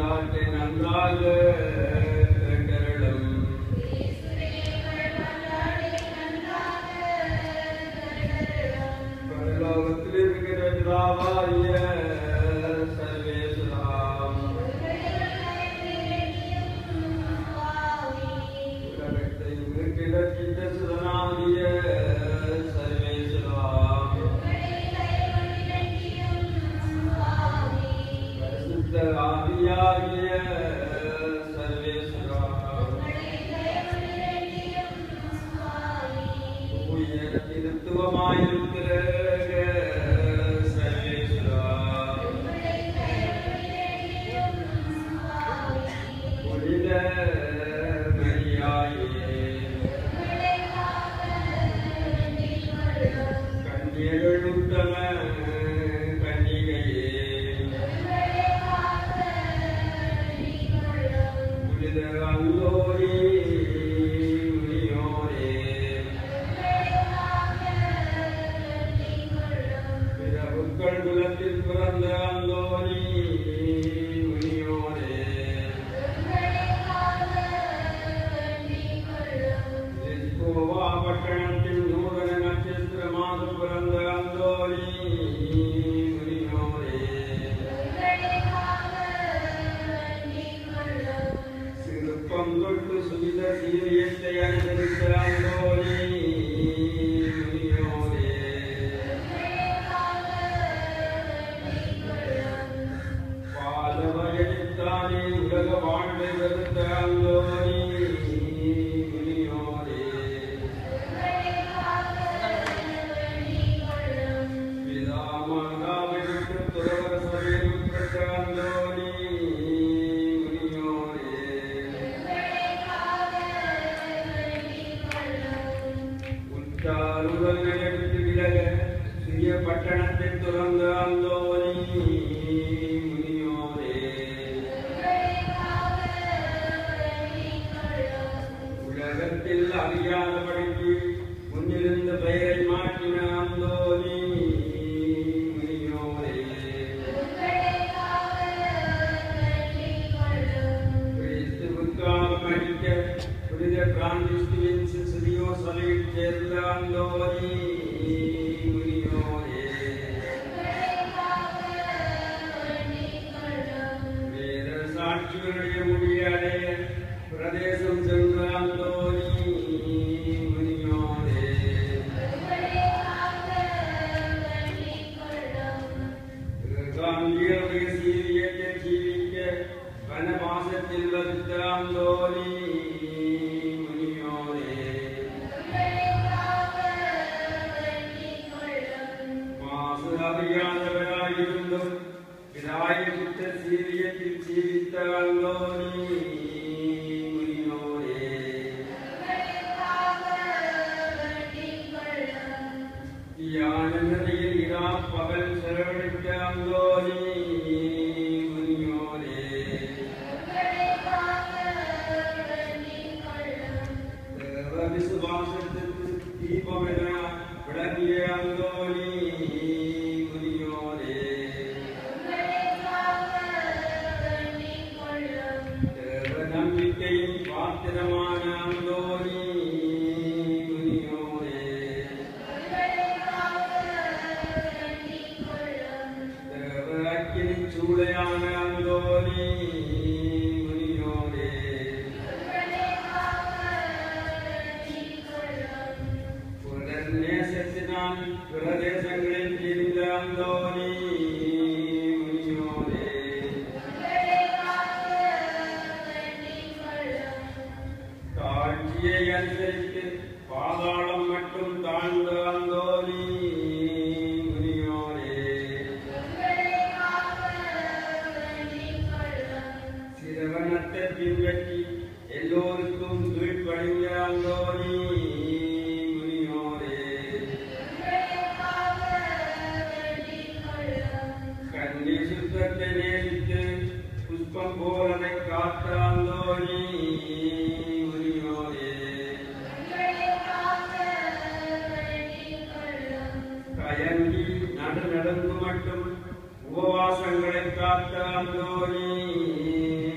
நடந்து மட்டும் உபவாசங்களை காத்த அந்தோனி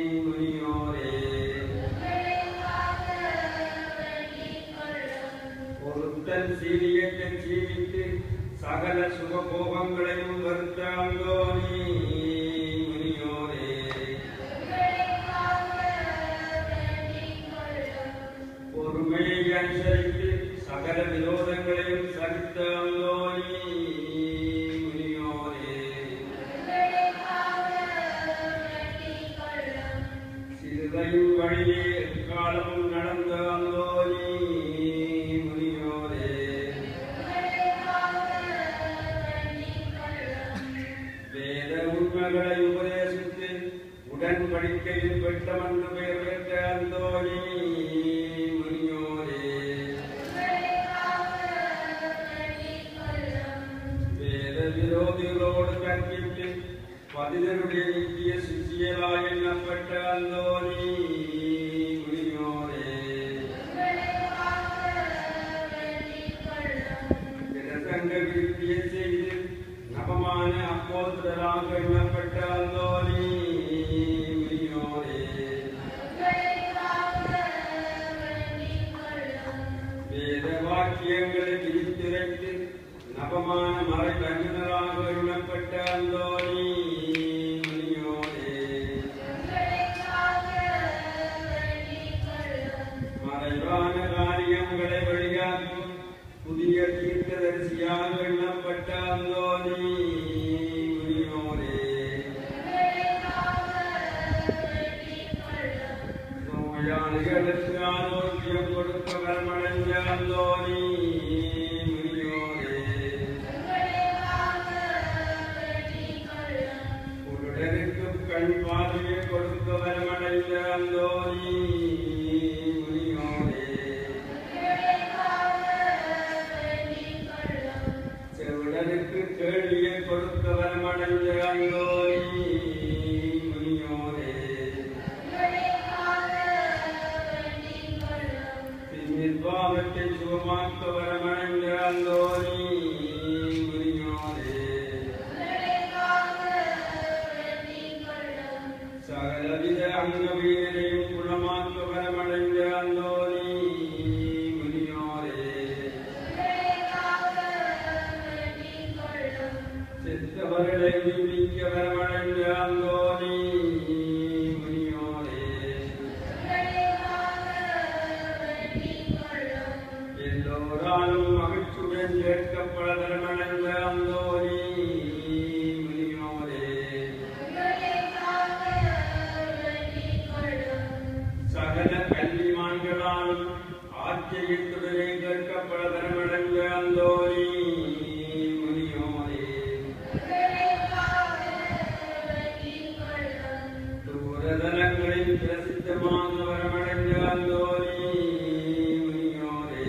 இறையின் வழியே காலமும் நடந்த அந்தோனி முனியோரே வேத உண்மைகளை உபதேசித்து உடன்படிக்கையில் பெற்றமன்று பெயர் பெற்ற அந்தோனி முனியோரே வேத விரோதிகளோடு கற்பித்து பதினருடைய நித்திய சிஷியராய் எண்ணப்பட்ட அந்தோனி முனியோரே பிரசங்க விருத்தியை செய்து நபமான அப்போஸ்தலராக எண்ணப்பட்ட அந்தோனி முனியோரே வேத வாக்கியங்களை விரித்துரைத்து நபமான மறை கண்ணராக எண்ணப்பட்ட அந்தோனி முனியோரே மறைவான காரியங்களை வழியாக்கும் புதிய தீர்க்கதரிசியாக எண்ணப்பட்ட அந்தோனி முனியோரே நோயாளிகளுக்கு ஆரோக்கியம் கொடுக்க வரமடைந்த அந்தோனி முனியோரே குருடருக்கு கண் பார்வையை கொடுக்க வரமடைந்த அந்தோனி முனியோரே செவிடருக்கு கேள்வியை கொடுக்க வரமடைந்த அந்தோனி முனியோரே பின்னில் பாவத்தை சுகமாக்க வரமடைந்த அந்தோனி முனியோரே சகலவித அங்கவீனரையும் குணமாக்க வரமடைந்த அந்தோனி முனியோரே செத்தவர்களை உயிர்ப்பிக்க வரமடைந்த அந்தோனி முனியோரே எல்லோராலும் மகிழ்ச்சியுடன் கேட்கப்பட வரமடைந்த அந்தோனி முனியோரே சகல கல்விமான்களாலும் ஆச்சரியத்துடனே கேட்கப்பட வரமடைந்த அந்தோனி முனியோரே தூரதலங்களில் பிரசித்தமாக வரமடைந்த அந்தோனி முனியோரே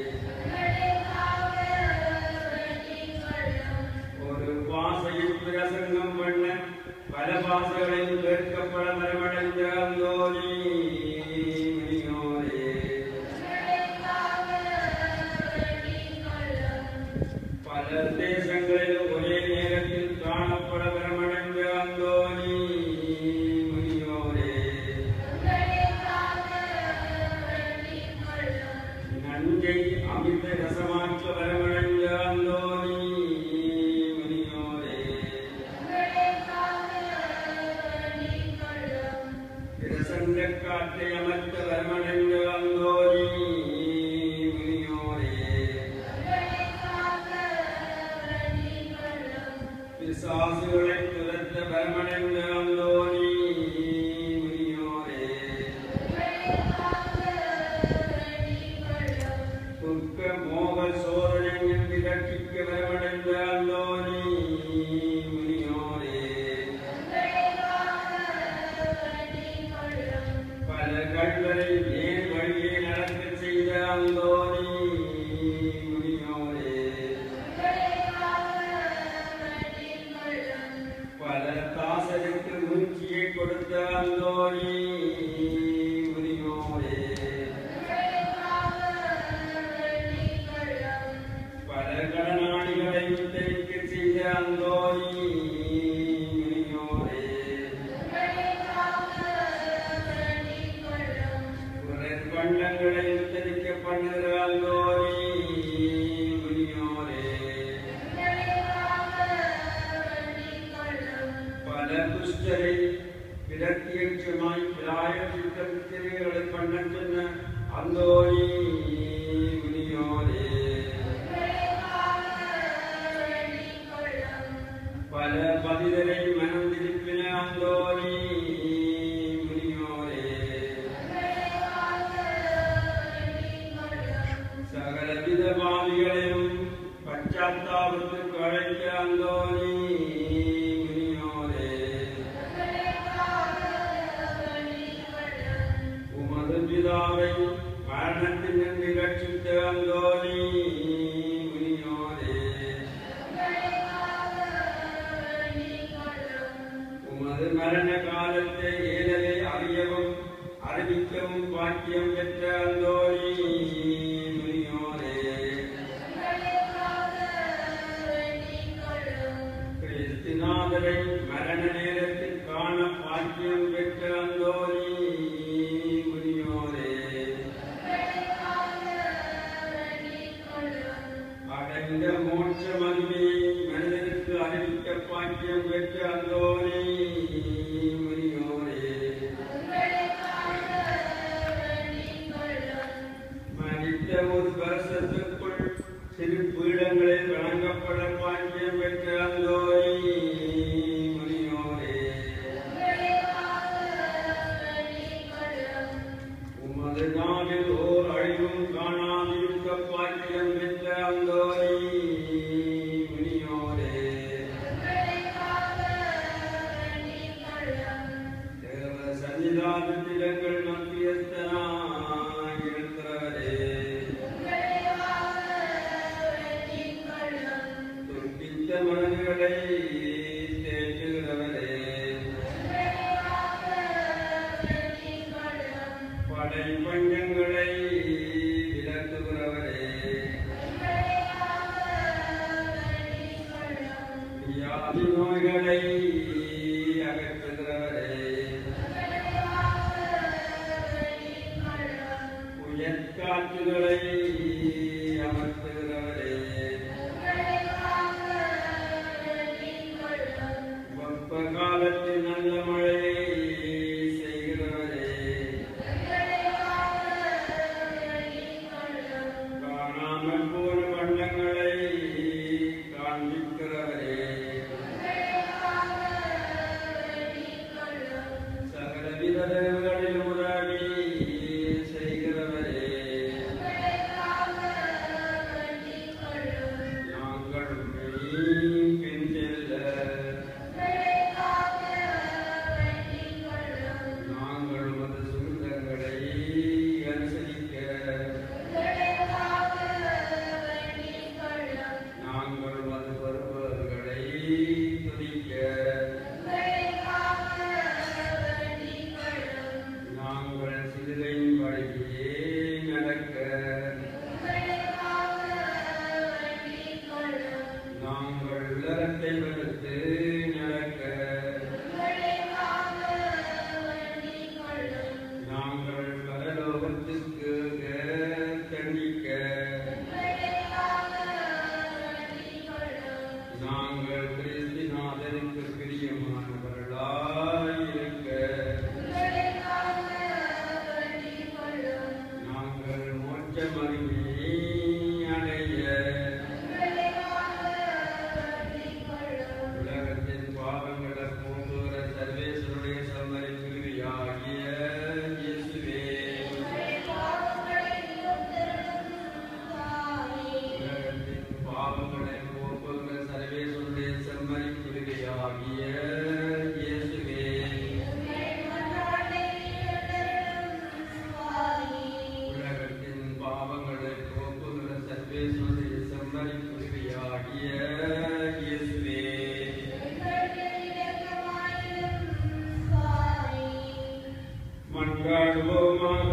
ஒரு பாசையில் பிரசங்கம் பண்ண பல பாசைகளில் கேட்கப்பட வரமடைந்த அந்தோனி முனியோரே பல தேசங்களில் ஒரே நேரத்தில் காணப்பட வரமடைந்த அந்தோனி முனியோரே நஞ்சை அமிர்த ரசமாக்க வரமடைந்த அந்தோனி முனியோரே பிரசங்க காற்றை அமர்த்த வரமடைந்த அந்தோனி முனியோரே பிசாசுகளை துரத்த வரமடைந்த அந்தோனி முனியோரே துக்க மோக சோதனையில் விரட்சிக்க வரமடைந்த அந்தோனி முனியோரே பல கண்களை நேர் வழியை நடக்க செய்த அந்தோனி முனியோரே பல தாசருக்கு மூச்சியை கொடுத்த அந்தோனி முனியோரே பல கடனாளிகளை உத்தரிக்க செய்த அந்தோனி முனியோரே பிறர் பண்டங்களை உத்தரிக்க பண்ணுகிற அந்தோனி முனியோரே பல துஷ்டரை விரக்தியட்சமாய் பிராயச்சித்தங்களை பண்ண சொன்ன அந்தோனி முனியோரே பல பதிதரை மனம் திருப்பின அந்தோனி முனியோரே சர்வேசுராவை மரணத்தின் நின்று ரட்சித்த அந்தோனி முனியோரே, உமது மரண காலத்தை ஏழலை அறியவும் அறிவிக்கவும் பாக்கியம் பெற்ற அந்தோனி முனியோரே, கிறிஸ்துநாதரை மரண நேரத்தில் காண பாக்கியம் பெற்ற அந்தோனி முனியோரே, அடைந்த மோட்ச மகிமையை மனிதனுக்கு அறிவிக்க பாக்கியம் பெற்ற அந்தோனி முனியோரே, மரித்த ஒரு வருஷத்துக்குள் சிறு பீடங்களை வழங்கப்பட பாக்கியம் பெற்ற அந்தோனி முனியோரே, உமது நாவில் ஓர் அழிவும் காணாதிருக்க பாக்கியம் பெற்ற அந்தோனி முனியோரே, தேவ சன்னிதானத்திடங்கள் மத்தியஸ்தனாய் இருக்கிறவரே, துர்க்கித்த மனங்களை தேற்றுகிறவரே, படை பஞ்சங்களை விலக்குகிறவரே, வியாதி நோய்களை அகற்றுகிறவரே, உயர்காற்றுகளை அமர்த்துகிறவரே, வெப்ப காலத்தில் நல்ல மழையை செய்கிறவரே, காணாமல் போன பண்டங்களை காண்பிக்கிறவரே, சகலவித தேவர்களில் உதவி செய்கிறவரே, நாங்கள் பின் செல்ல நாங்கள் உமது சுருக்கங்களை அனுசரிக்க நாங்கள் உமது பருவங்களை துதிக்க நாங்கள் சிலுவையின் வழியே நடக்க நாங்கள் உலகத்தை வெறுத்து நடக்க நாங்கள் பரலோகத்துக்கு தண்டிக்க நாங்கள் கிறிஸ்துநாதருக்கு பிரியமானவர்களாய் இருக்க நாங்கள் மோட்ச மகிமையை அடைய உலகத்தின் பாவங்களை போக்குகிற சர்வேஸ்வருடைய சமரி பிரிவியாகிய இயேசுவே, உலகத்தின் பாவங்களை போக்குகிற சர்வேஸ்வருடைய செம்மறி பிரிவியாகிய இயேசுவே, உலகத்தின் பாவங்களை போக்குகிற சர்வேஸ்வருடைய செம்மறி பிரிவியாகிய இயேசுவே, மன்றாடுவோமாக.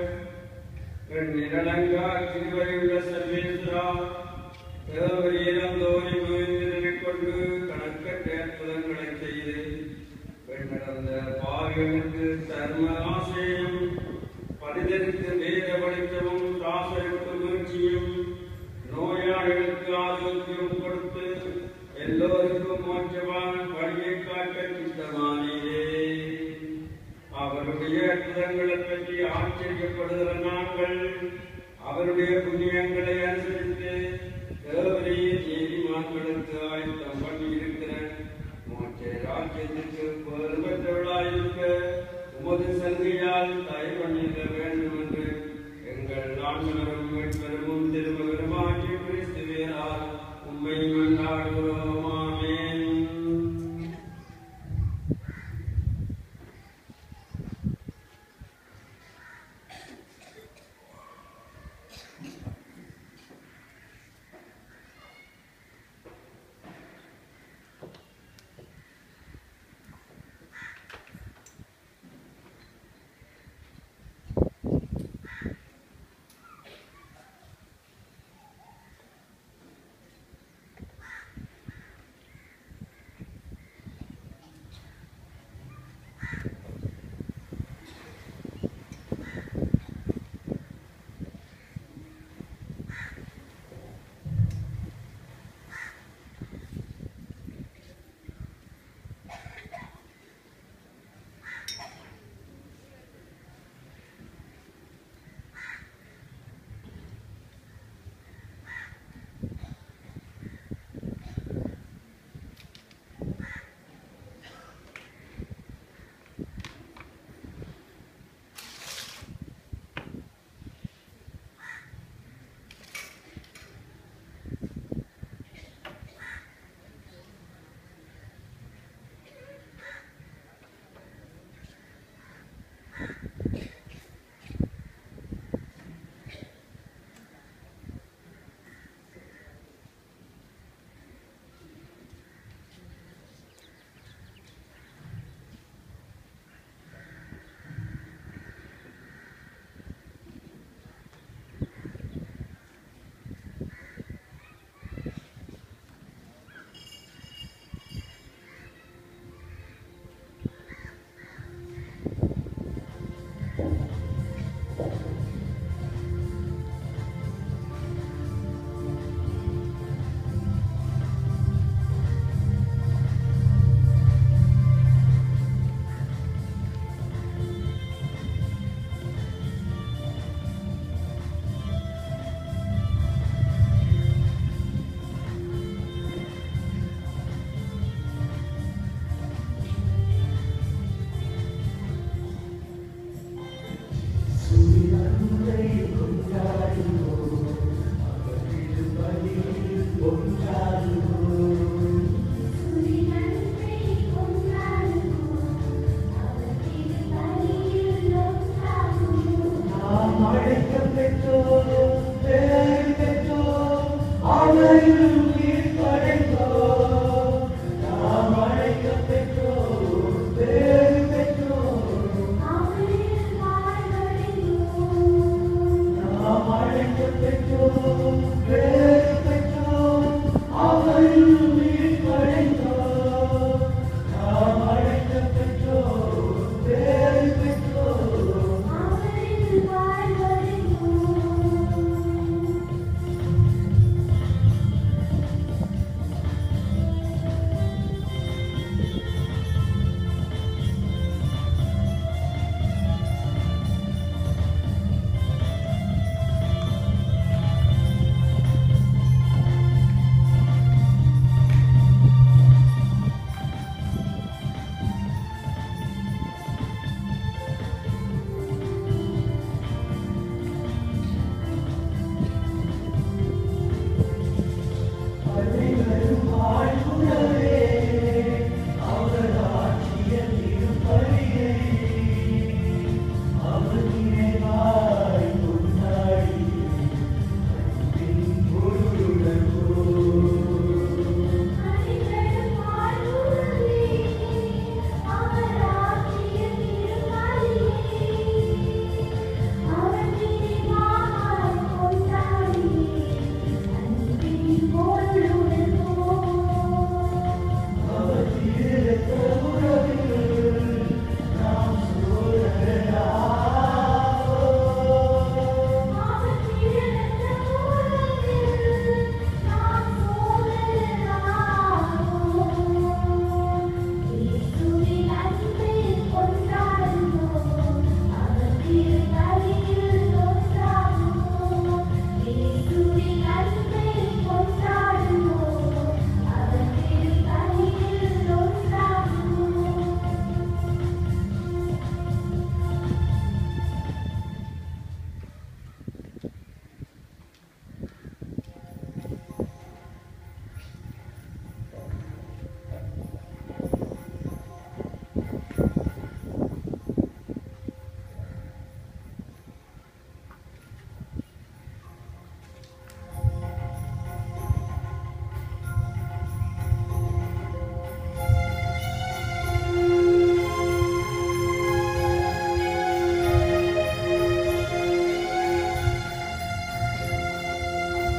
நிரலங்கா கிருபையுள்ள சர்வேஸ்வரா, தேவரீரந்தோரி முயன்றிருக் கொண்டு கணக்கற்ற அற்புதங்களை செய்து பெண்ணடந்த பாவிகளுக்கு தர்ம ஆசையும் பரிதற்கு வேத வெளிச்சமும் தாசருக்கு முயற்சியும் நோயாளிகளுக்கு ஆரோக்கியம் கொடுத்து எல்லோருக்கும் மோட்சமான வழியை காட்ட சித்தமானீரே. அவருடைய அற்புதங்களை பற்றி ஆச்சரியப்படுகிற நாங்கள் அவருடைய புண்ணியங்களை அனுசரித்து தேவரையே நீதிமான்களுக்கு ஆயத்தம் பண்ணியிருக்கிற மோட்ச ராஜ்யத்திற்கு பெருமற்றவர்களாயிருக்க உமது சலுகையால் தயவு பண்ணிட வேண்டும் என்று எங்கள் ஆண்டவரும் மீட்பரும் திருமகனுமாகிய கிறிஸ்துவினால் உம்மை மன்றாடுகிறோம். ஆமென்.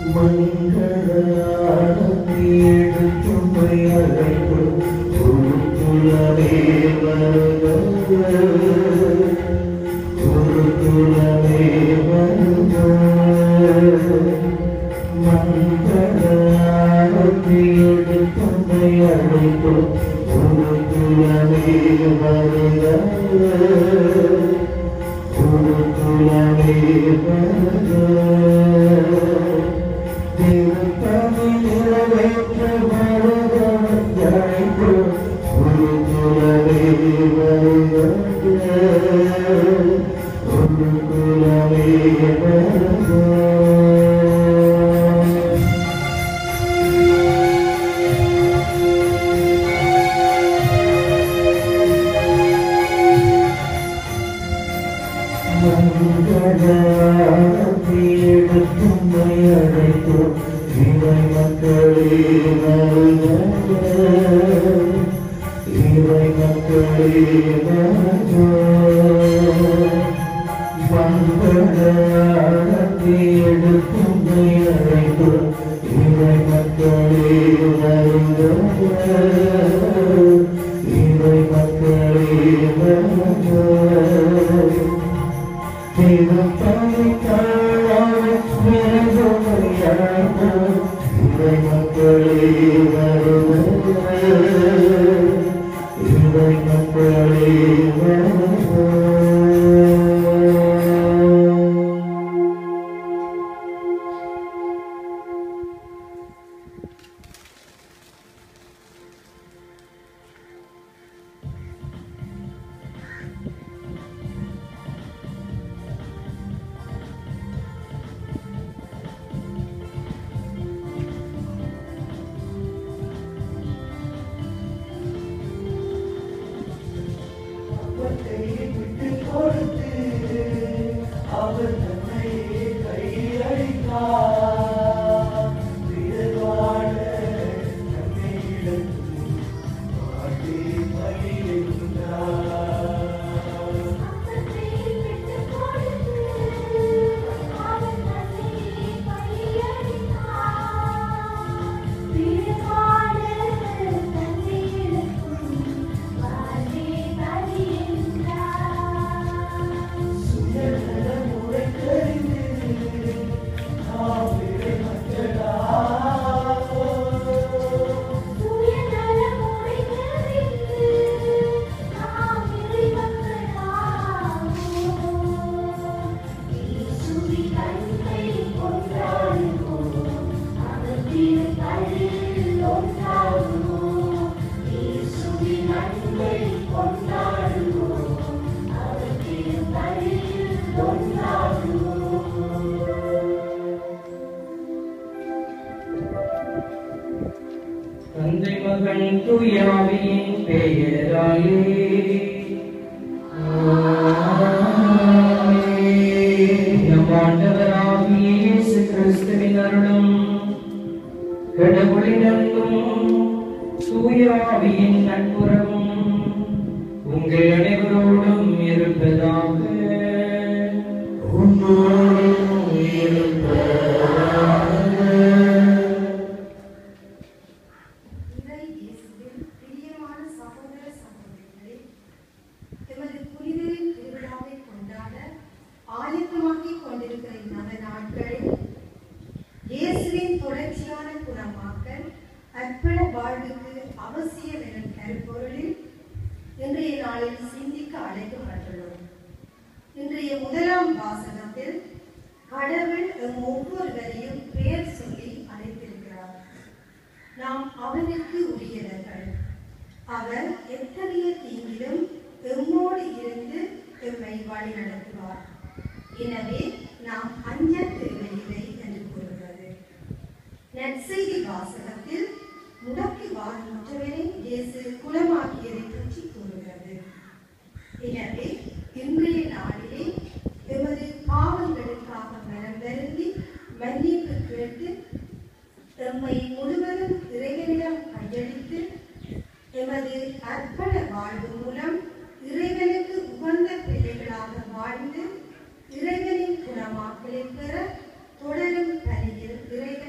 இறைவனின் குணமாக்கலை பெற தொடரும் பணியில் இறைவன்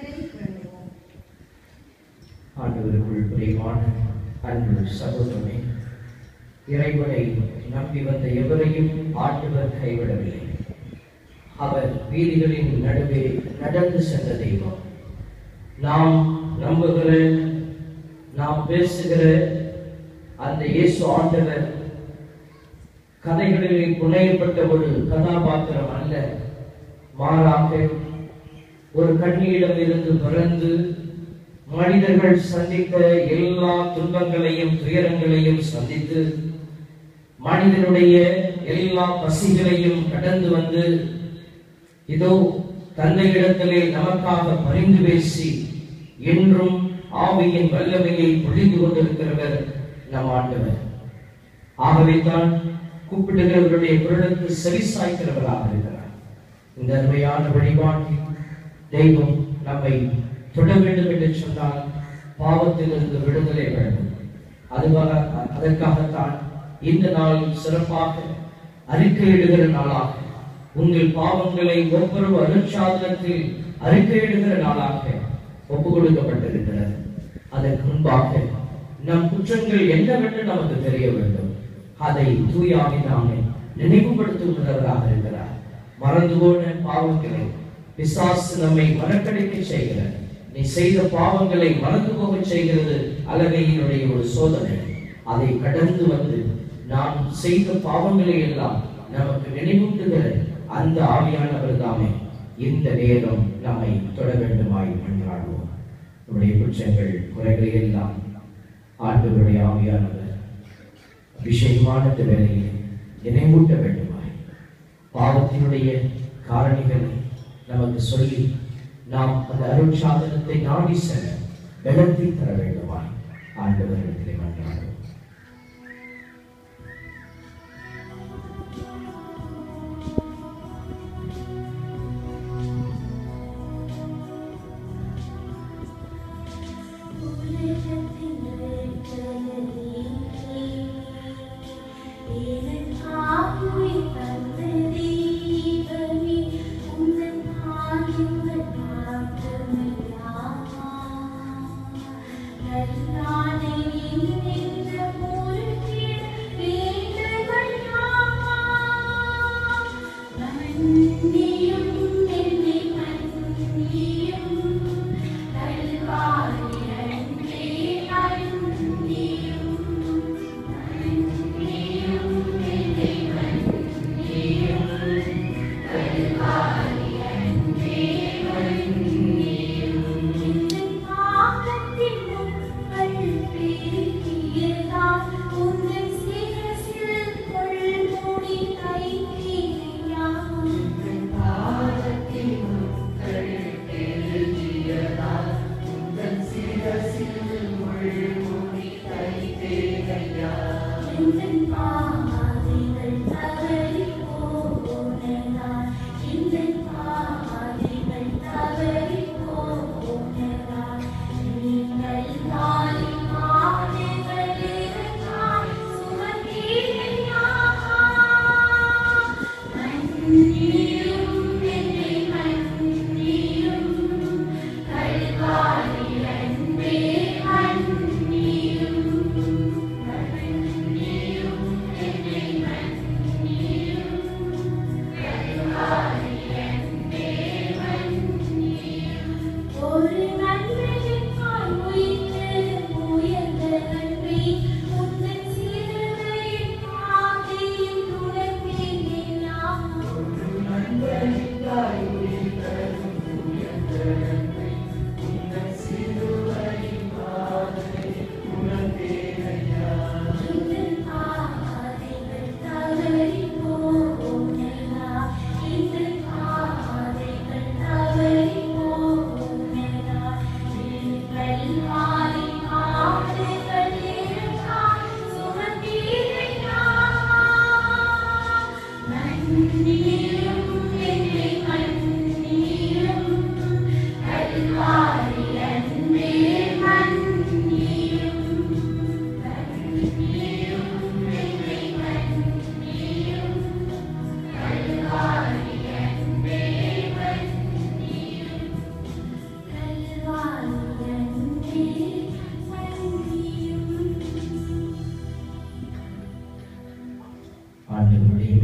ஆண்டவருக்குள் பிரியமான அன்பு சகோதரனே, இறைவனை நம்பி வந்த எவரையும் ஆண்டவர் கைவிடவில்லை. அவர் வீதிகளின் நடுவே நடந்து சென்ற தெய்வம். நாம் நம்புகிற, நாம் பேசுகிற அந்த இயேசு ஆண்டவர் கதைகளிலே புனையப்பட்ட ஒரு கதாபாத்திரம் அல்ல. மாறாக ஒரு கன்னியிடம் இருந்து பிறந்து மனிதர்கள் சந்தித்த எல்லா துன்பங்களையும் துயரங்களையும் சந்தித்து மனிதனுடைய எல்லா பசிகளையும் கடந்து வந்து இதோ தந்தையிடத்திலே நமக்காக பரிந்து பேசி என்றும் ஆவியின் வல்லமையை பொழிந்து கொண்டிருக்கிறவர் நம் ஆண்டவர். ஆகவே தான் கூப்பிடுகிறவர்களுடைய குரலுக்கு செவிசாய்க்கிறவராக இருக்கிறார். இந்த அருமையான வழிபாட்டில் தெய்வம் நம்மை தொட வேண்டும் என்று சொன்னால் பாவத்திலிருந்து விடுதலை வேண்டும். அதற்காகத்தான் இந்த நாள் சிறப்பாக அறிக்கையிடுகிற நாளாக, உங்கள் பாவங்களை ஒவ்வொரு அருட்சாதனத்தில் அறிக்கையிடுகிற நாளாக ஒப்புக் கொடுக்கப்பட்டிருக்கிறது. அதற்கு முன்பாக நம் குற்றங்கள் என்னவென்று நமக்கு தெரிய வேண்டும். அதை தூயாவி நாமே நினைவுபடுத்துகிறவராக இருக்கிறார். மறந்து போன பாவங்களை பிசாசு நம்மை மறக்கடிக்க செய்கிறார். நீ செய்த பாவங்களை மறந்து போக செய்கிறது அலகையினுடைய ஒரு சோதனை. அதை கடந்து வந்து நாம் செய்த பாவங்களை எல்லாம் நமக்கு நினைவூட்டுகிற அந்த ஆவியானவர் தாமே இந்த நேரம் நம்மை தொட வேண்டுமாய் மன்றாடுவோம். நம்முடைய குற்றங்கள் குறைகளை எல்லாம் ஆண்டவருடைய ஆவியானவர் அபிஷேகமான வேலையை நினைவூட்ட வேண்டுமாய், பாவத்தினுடைய காரணிகளை நமக்கு சொல்லி நாம் அந்த அருட்சாதனத்தை நாடி செல்ல பலத்தை தர வேண்டுமாய் ஆண்டவரிடத்திலே மன்றாடுவோம்.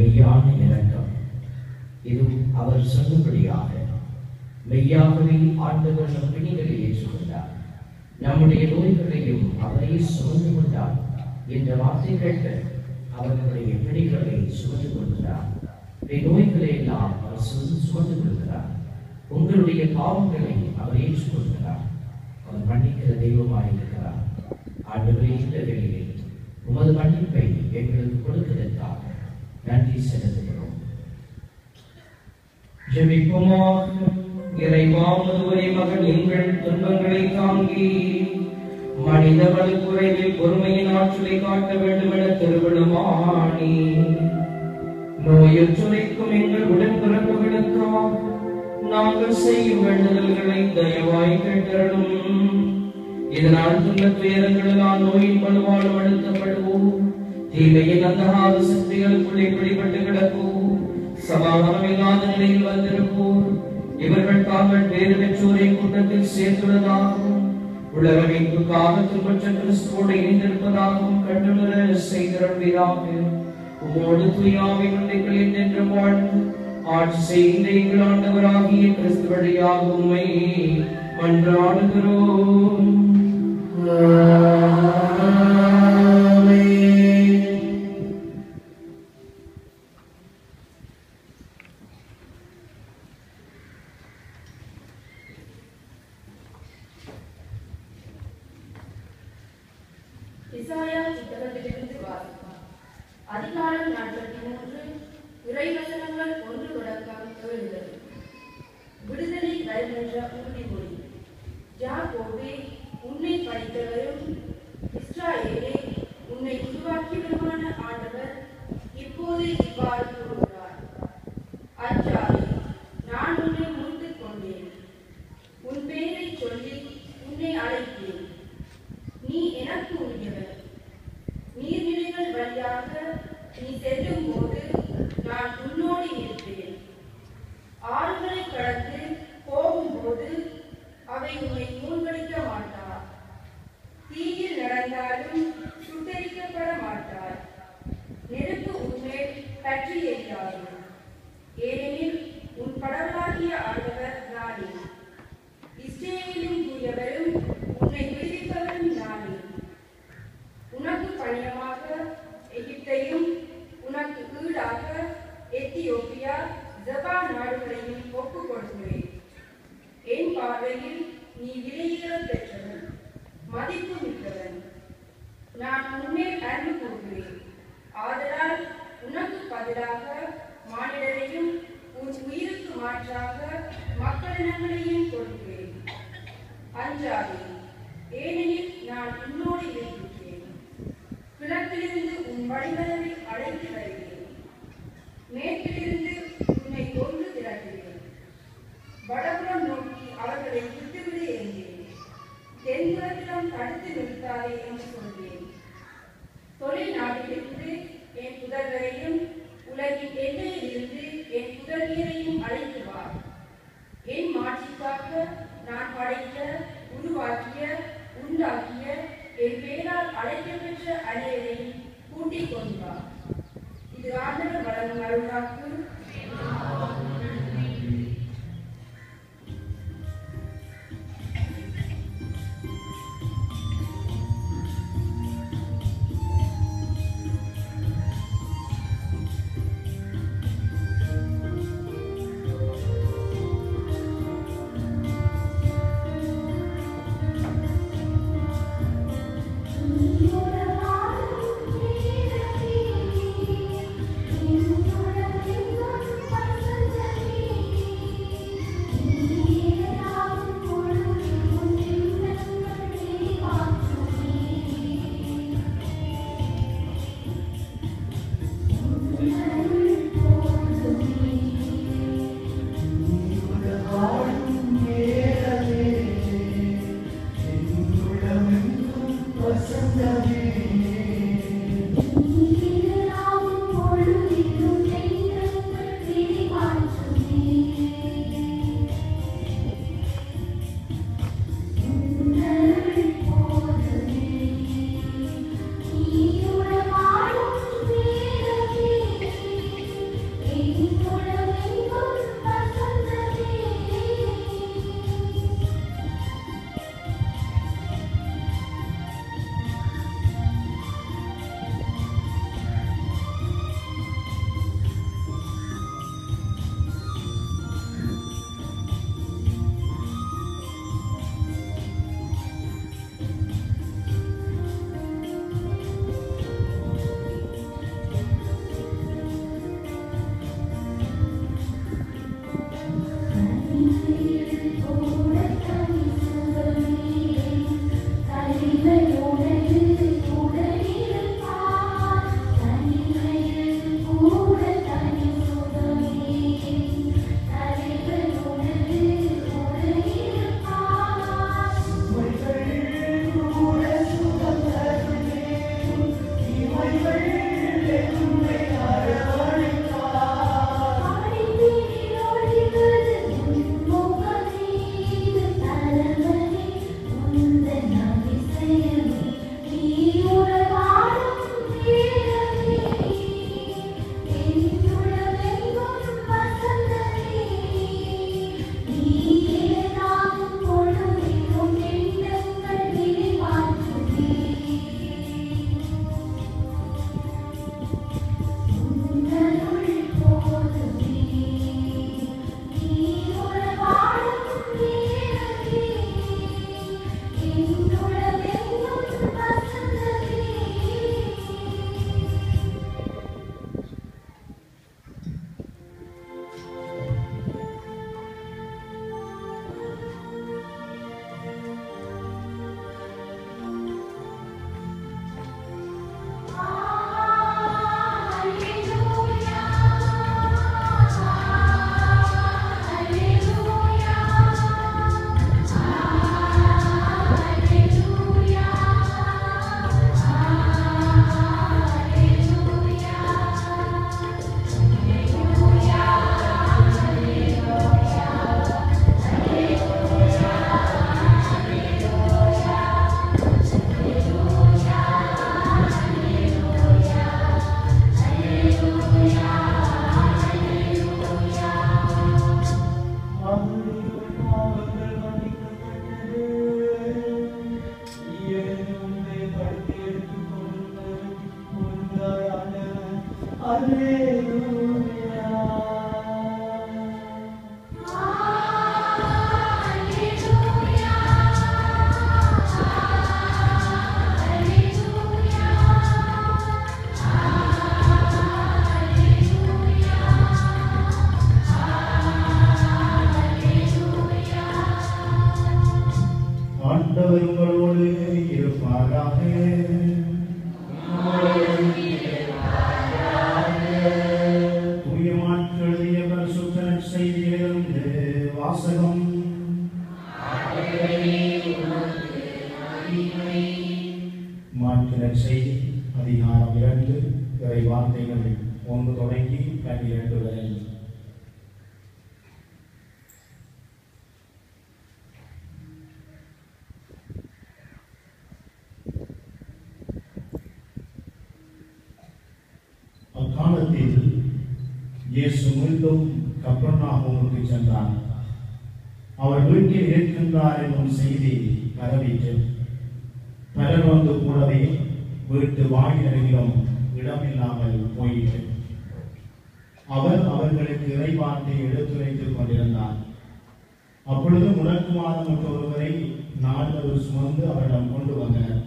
மெய்யான இரக்கம். இது அவர் சொன்னபடியாக மெய்யாகவே ஆண்டவர் நம் பிணிகளை ஏற்றுக்கொண்டார், நம்முடைய நோய்களையும் அவரே சுமந்து கொண்டார் என்ற வார்த்தை கேட்டு அவர்களுடைய பிணிகளை சுமந்து கொள்கிறார். நோய்களை எல்லாம் அவர் சுமந்து கொள்கிறார். உங்களுடைய பாவங்களை அவர் ஏற்றுக்கொள்கிறார். அவர் மன்னிக்கிற தெய்வமாயிருக்கிறார். ஆண்டவரே, இந்த வேளையில் உமது மன்னிப்பை எங்களுக்கு கொடுப்பதற்காக நன்றி செலுத்துகிறோம். ஜெபிப்போமாக. இறைவா, ஒருவரே மகன் எங்கள் துன்பங்களை தாங்கி மனித வலுக்குறைவில் பொறுமையின் ஆற்றலை காட்ட வேண்டும் என திருவிழமானி நோயுற்றுரைக்கும் எங்கள் உடன்பிறப்புகளுக்காக நாங்கள் செய்யும் வேண்டுதல்களை தயவாய் கேட்டருளும். இதனால் துன்பத் துயரங்களால் நோயின் பலுவாலும் அழுத்தப்படுவோம். தீமையின் அந்தகார சக்திகளுக்குள்ளே பிடிபட்டு கிடப்போம். சமாதானம் இல்லாத நிலையில் வந்திருப்போர் இவர்கள் தாங்கள் பேறு பெற்றோரை கூட்டத்தில் சேர்த்துள்ளதாகவும் உலக மீட்புக்காக துன்பற்ற கிறிஸ்துவோடு இணைந்திருப்பதாகவும் கண்டுணர செய்திருப்பீராக. உமோடு தூயாவின் உண்மைகளில் நின்று வாழ்ந்து ஆட்சி செய்கின்ற எங்கள் ஆண்டவராகிய கிறிஸ்து வழியாக உம்மை மன்றாடுகிறோம். இசாயா புத்தகத்திலிருந்து வாசிப்பார். அதிகாரம் 43, இறைவசனங்கள் 1 தொடக்கம் 7. விடுதலை வரும் என்ற உறுதிமொழி. யாக்கோபே, உன்னை படைத்தவரும் இஸ்ராயேலே, உன்னை உருவாக்கியவருமான ஆண்டவர் இப்போது இவ்வாறு கூறுகிறார்: அஞ்சாதே, நான் உன்னை முன்னிட்டுக் கொண்டேன். உன் பெயரை சொல்லி உன்னை அழைத்தேன். நீ எனக்கு உரியவர். நீர்நிலைகள் வழியாக நீ செல்லும் போது நான் உன்னோடு இருப்பேன். ஆறுகளை கடந்து போகும்போது அவை உன்னை மூழ்கடிக்க மாட்டார். தீயில் நடந்தாலும் சுட்டரிக்கப்பட மாட்டார். நெருப்பு உன்மேல் பற்றி எரியாது. ஏனெனில் உன் கடவுளாகிய ஆண்டவர் நானே. இஸ்ரேலின் தூயவரும் உன்னை விடுவிப்பவரும் நானே. உனக்கு பணியமாக எகிப்தையும் உனக்கு ஈடாக எத்தியோப்பியா, ஜபா நாடுகளையும் ஒப்புக் கொடுக்கிறேன். என் பார்வையில் நீ விலையேற பெற்றவன், மதிப்பு மிக்கவன். நான் உன்மேல் அன்பு கூறுகிறேன். ஆதலால் உனக்கு பதிலாக மானிடரையும் உன் உயிருக்கு மாற்றாக மக்களினங்களையும் கொடுக்கிறேன். அஞ்சாதே, ஏனெனில் நான் உன்னோடு இருக்கிறேன். கிழக்கிலிருந்து உன் வழிவரவை அழைத்து வருகிறேன். மேற்கிலிருந்து உன்னை கொண்டு திரட்டுகிறேன். வடபுறம் நோக்கி அவர்களை விட்டுவிடு என்றேன். தென்புறத்திலும் தடுத்து நிறுத்தாதே என்று சொல்வேன். தொழில் நாட்டிலிருந்து என் புதல்வரையும் உலகின் எல்லையிலிருந்து என் புதல்வியரையும் அழைத்து வா. என் மாட்சிக்காக நான் படைத்த, உருவாக்கிய, உண்டாக்கிய, என் பேரால் அழைக்கப்பெற்ற அனைவரையும் கூட்டிக் கொண்டு வா. இது ஆண்டவர் வழங்கும் அருள்வாக்கு. Thank you. தொடங்கி 12 வரை. அக்காலத்தில் இயேசு மீண்டும் கப்பர்நாகூமுக்கு சென்றார். அவர் வீட்டில் இருக்கின்றார் என்னும் செய்தி பரவிற்று. பலர் வந்து கூடவே வீட்டு வாயிலருகிலும் இடமில்லாமல் போயிற்று. அவர் அவர்களுக்கு இறைவார்த்தை எடுத்துரைத்துக் கொண்டிருந்தார். அப்பொழுது முடக்குவாதமற்ற ஒருவரை நால்வர் சுமந்து அவரிடம் கொண்டு வந்தனர்.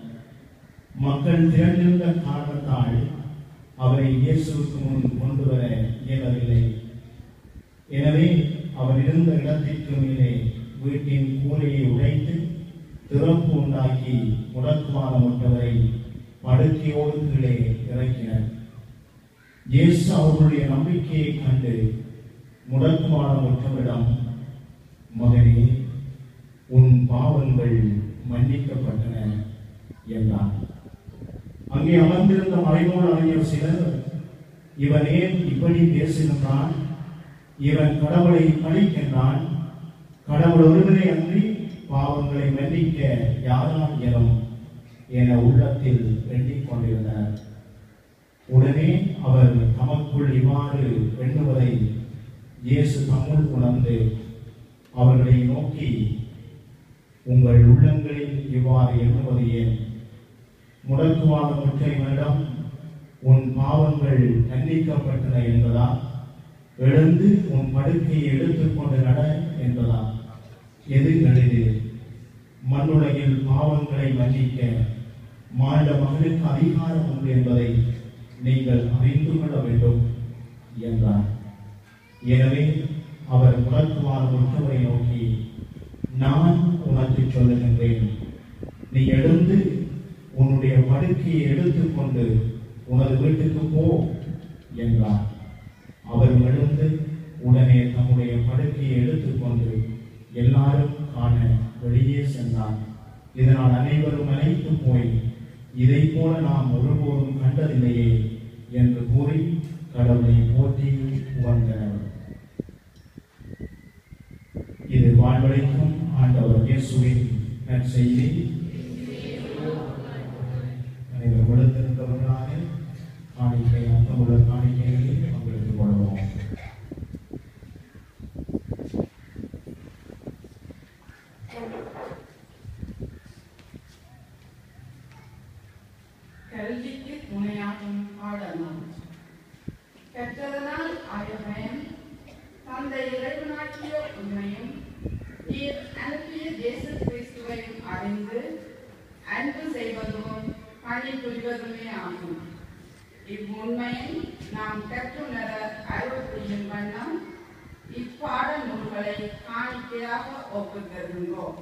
மக்கள் திரண்டிருந்த காரணத்தால் அவரை இயேசுவுக்கு முன் கொண்டு வர இயலவில்லை. எனவே அவர் இருந்த இடத்திற்கு மேலே வீட்டின் கூரையை உடைத்து திறப்பு உண்டாக்கி முடக்குவாதமற்றவரை படுக்கையோடு கீழே இறக்கினர். இயேசு அவர்களுடைய நம்பிக்கையை கண்டு முடக்குவாதமற்றவரிடம், மகனே, உன் பாவங்கள் மன்னிக்கப்பட்டன என்றார். அங்கே அமர்ந்திருந்த மறைநூல் அறிஞர் சிலர், இவன் ஏன் இப்படி பேசுகின்றான்? இவன் கடவுளை பழிக்கின்றான். கடவுள் ஒருவரை அன்றி பாவங்களை மன்னிக்க யாரால் இயலும் என உள்ளத்தில் எண்ணிக் கொண்டிருந்தனர். உடனே அவர் தமக்குள் இவ்வாறு எண்ணுவதை இயேசு தம்முள் உணர்ந்து அவர்களை நோக்கி, உங்கள் உள்ளங்களில் இவ்வாறு எண்ணுவது ஏன்? முடக்குவாதமற்ற இவனிடம் உன் பாவங்கள் மன்னிக்கப்பட்டன என்பதா? எழுந்து உன் படுக்கையை எடுத்துக்கொண்டு நட என்பதா? எது எளிது? மண்ணுலகில் பாவங்களை மன்னிக்க மாண்ட மகனுக்கு அதிகாரம் உண்டு என்பதை நீங்கள் அறிந்து கொள்ள வேண்டும் என்றார். எனவே அவர் முடக்குவாதமற்றவரை நோக்கி, நான் உனக்கு சொல்லுகின்றேன், நீ எழுந்து உன்னுடைய படுக்கையை எடுத்துக்கொண்டு உனது வீட்டுக்கு போ என்றார். அவர் எழுந்து உடனே தம்முடைய படுக்கையை எடுத்துக்கொண்டு எல்லாரும் காண வெளியே சென்றார். இதனால் அனைவரும் அழைத்து போய், இதை போல நாம் ஒருபோதும் கண்டதில்லையே என்று கூறி கடவுளை போற்றி உணர்ந்தனர். இது வாழ்வளிக்கும் ஆண்டவர் இயேசுவின் நற்செய்தி. அனைவரும் கொடுத்திருந்தவர்களாக காணிக்கை, அர்த்தமுள்ள காணிக்கைகளை பங்கெடுத்துக் கொள்வோம். கல்விக்கு துணையாகும் பாடலாம். கற்றதனால் ஆயபயம், தந்தை இறைவனாக்கிய உண்மையும் நீர் அனுப்பிய இயேசு கிறிஸ்துவையும் அறிந்து அன்பு செய்வதும் பணி புரிவதுமே ஆகும். இவ்வுண்மையை நாம் கற்றுணர அருள் புரியும் வண்ணம் இப்பாட நூல்களை காணிக்கையாக ஒப்புத் தருகின்றோம்.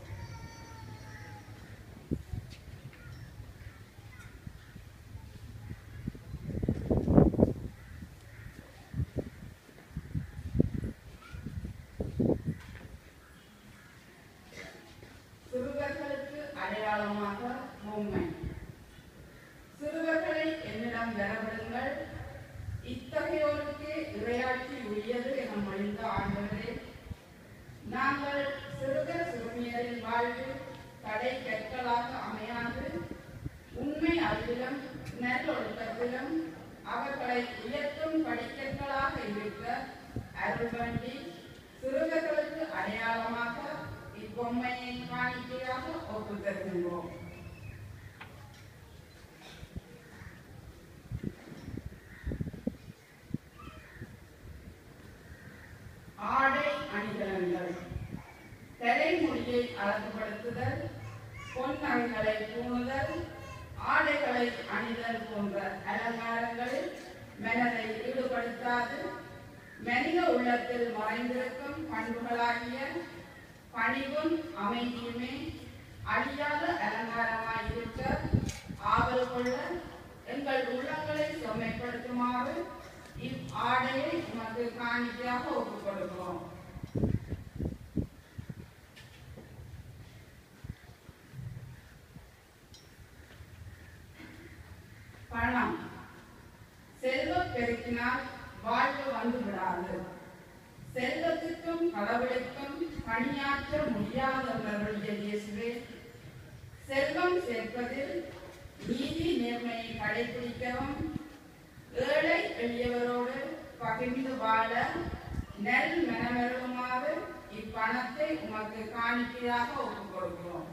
சிறுவர்களுக்கு அடையாளமாக பொம்மை. சிறுவர்களை என்னிடம் வரவிடுங்கள், இத்தகையோருக்கு இறையாட்சி உரியது என மொழிந்த ஆண்டவரே, நாங்கள் சிறுவர் சிறுமியரின் வாழ்வு தடை கற்களாக அமையாது உண்மை அறிவிலும் நல்லொழுக்கத்திலும் அவர்களை உயர்த்தும் படிக்கற்களாக இருக்க அருள் வேண்டி சிறுவர்களுக்கு அடையாளமாக இப்பொம்மையை காணிக்கையாக ஒப்புத் தருகின்றோம். ஆடை அணிகலன்கள். தலைமுடியை அழகுபடுத்துதல், பொன்னங்களை பூணுதல், ஆடைகளை அணிதல் போன்ற அலங்காரங்களில் மனதை ஈடுபடுத்தாது மனித உள்ளத்தில் மறைந்திருக்கும் பண்புகளாகிய பணிவும் அமைதியுமே அழியாத அலங்காரமாயிருக்க ஆவல் கொள்ள எங்கள் உள்ளங்களை செம்மைப்படுத்துமாறு இவ்வாடையை உமக்கு காணிக்கையாக ஒப்புக் கொடுக்கிறோம். பணம். செல்வ பெருக்கினால் வாழ்வு வந்து விடாது. செல்வத்திற்கும் கடவுளுக்கும் பணியாற்ற முடியாதவர்கள் இயேசுவே, செல்வம் சேர்ப்பதில் நீதி நேர்மையை கடைபிடிக்கவும் ஏழை எளியவரோடு பகிர்ந்து வாழ நெல் மனமருமாறு இப்பணத்தை உமக்கு காணிக்கையாக ஒப்புக் கொடுக்கிறோம்.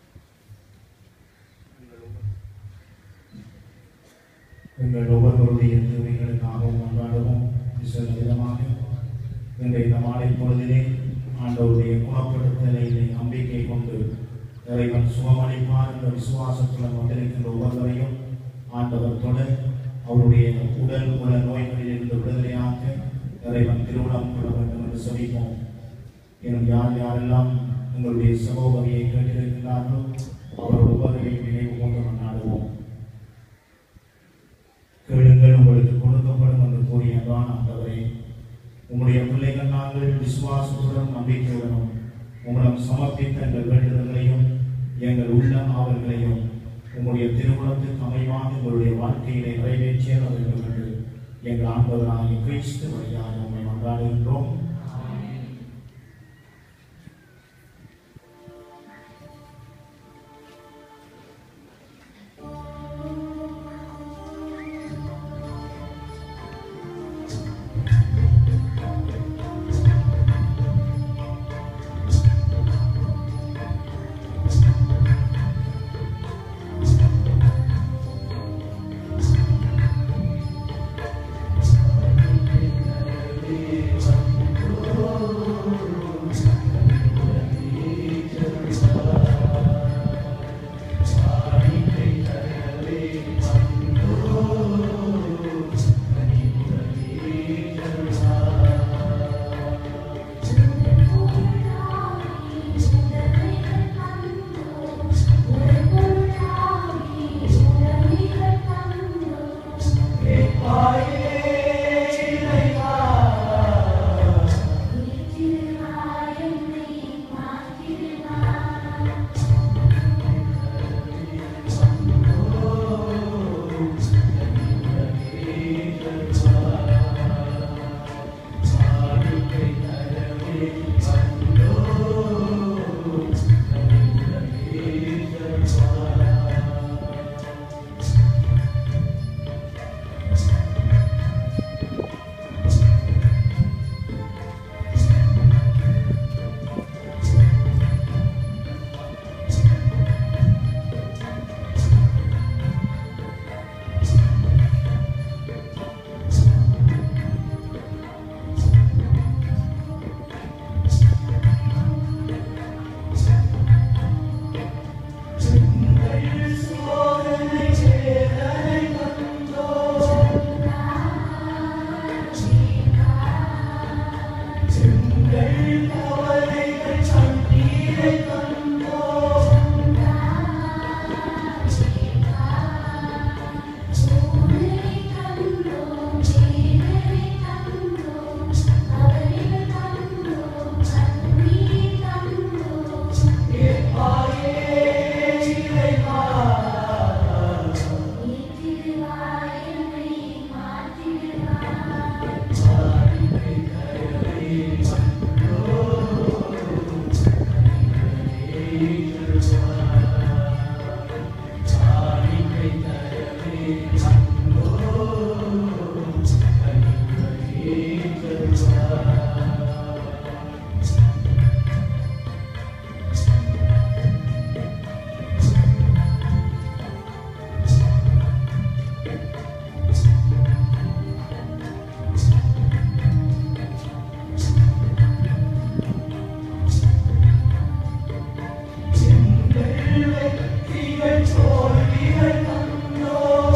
எங்கள் ஒவ்வொருவருடைய தேவைகளுக்காகவும் கொண்டாடுவோம். சில விதமாக இந்த மாலை பொழுதிலே ஆண்டவருடைய குணப்படுத்தலை நம்பிக்கை கொண்டு இறைவன் சுகமளிப்பார் என்ற விசுவாசத்துடன் வந்திருக்கின்ற ஒவ்வொருவரையும் ஆண்டவர் தொடர் அவருடைய உடல் உல நோய்களில் இருந்து விடுதலையாக இறைவன் திருவிழம் கொள்ள வேண்டும் என்று சொல்லிப்போம். எனும் யாரெல்லாம் உங்களுடைய சகோதரியை கேட்டிருக்கிறார்களோ அவர் ஒவ்வொருவரையும் நினைவு கொண்டு கொண்டாடுவோம். கேளுங்கள் உங்களுக்கு கொடுக்கப்படும் என்று கூறிய ஆண்டவரே, உங்களுடைய பிள்ளைகள் நாங்கள் விசுவாசத்துடன் நம்பிக்கையுடனும் உங்களிடம் சமர்ப்பித்த எங்கள் வேண்டுதல்களையும் எங்கள் உள்ள ஆவல்களையும் உங்களுடைய திருவுளத்துக்கு அமைவாக உங்களுடைய வாழ்க்கையிலே நிறைவேற்றிய வேண்டும் என்று எங்கள் ஆண்டவராகிய கிறிஸ்து வழியாக உண்மை கொண்டாடுகின்றோம்.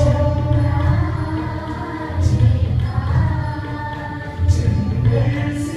Yes.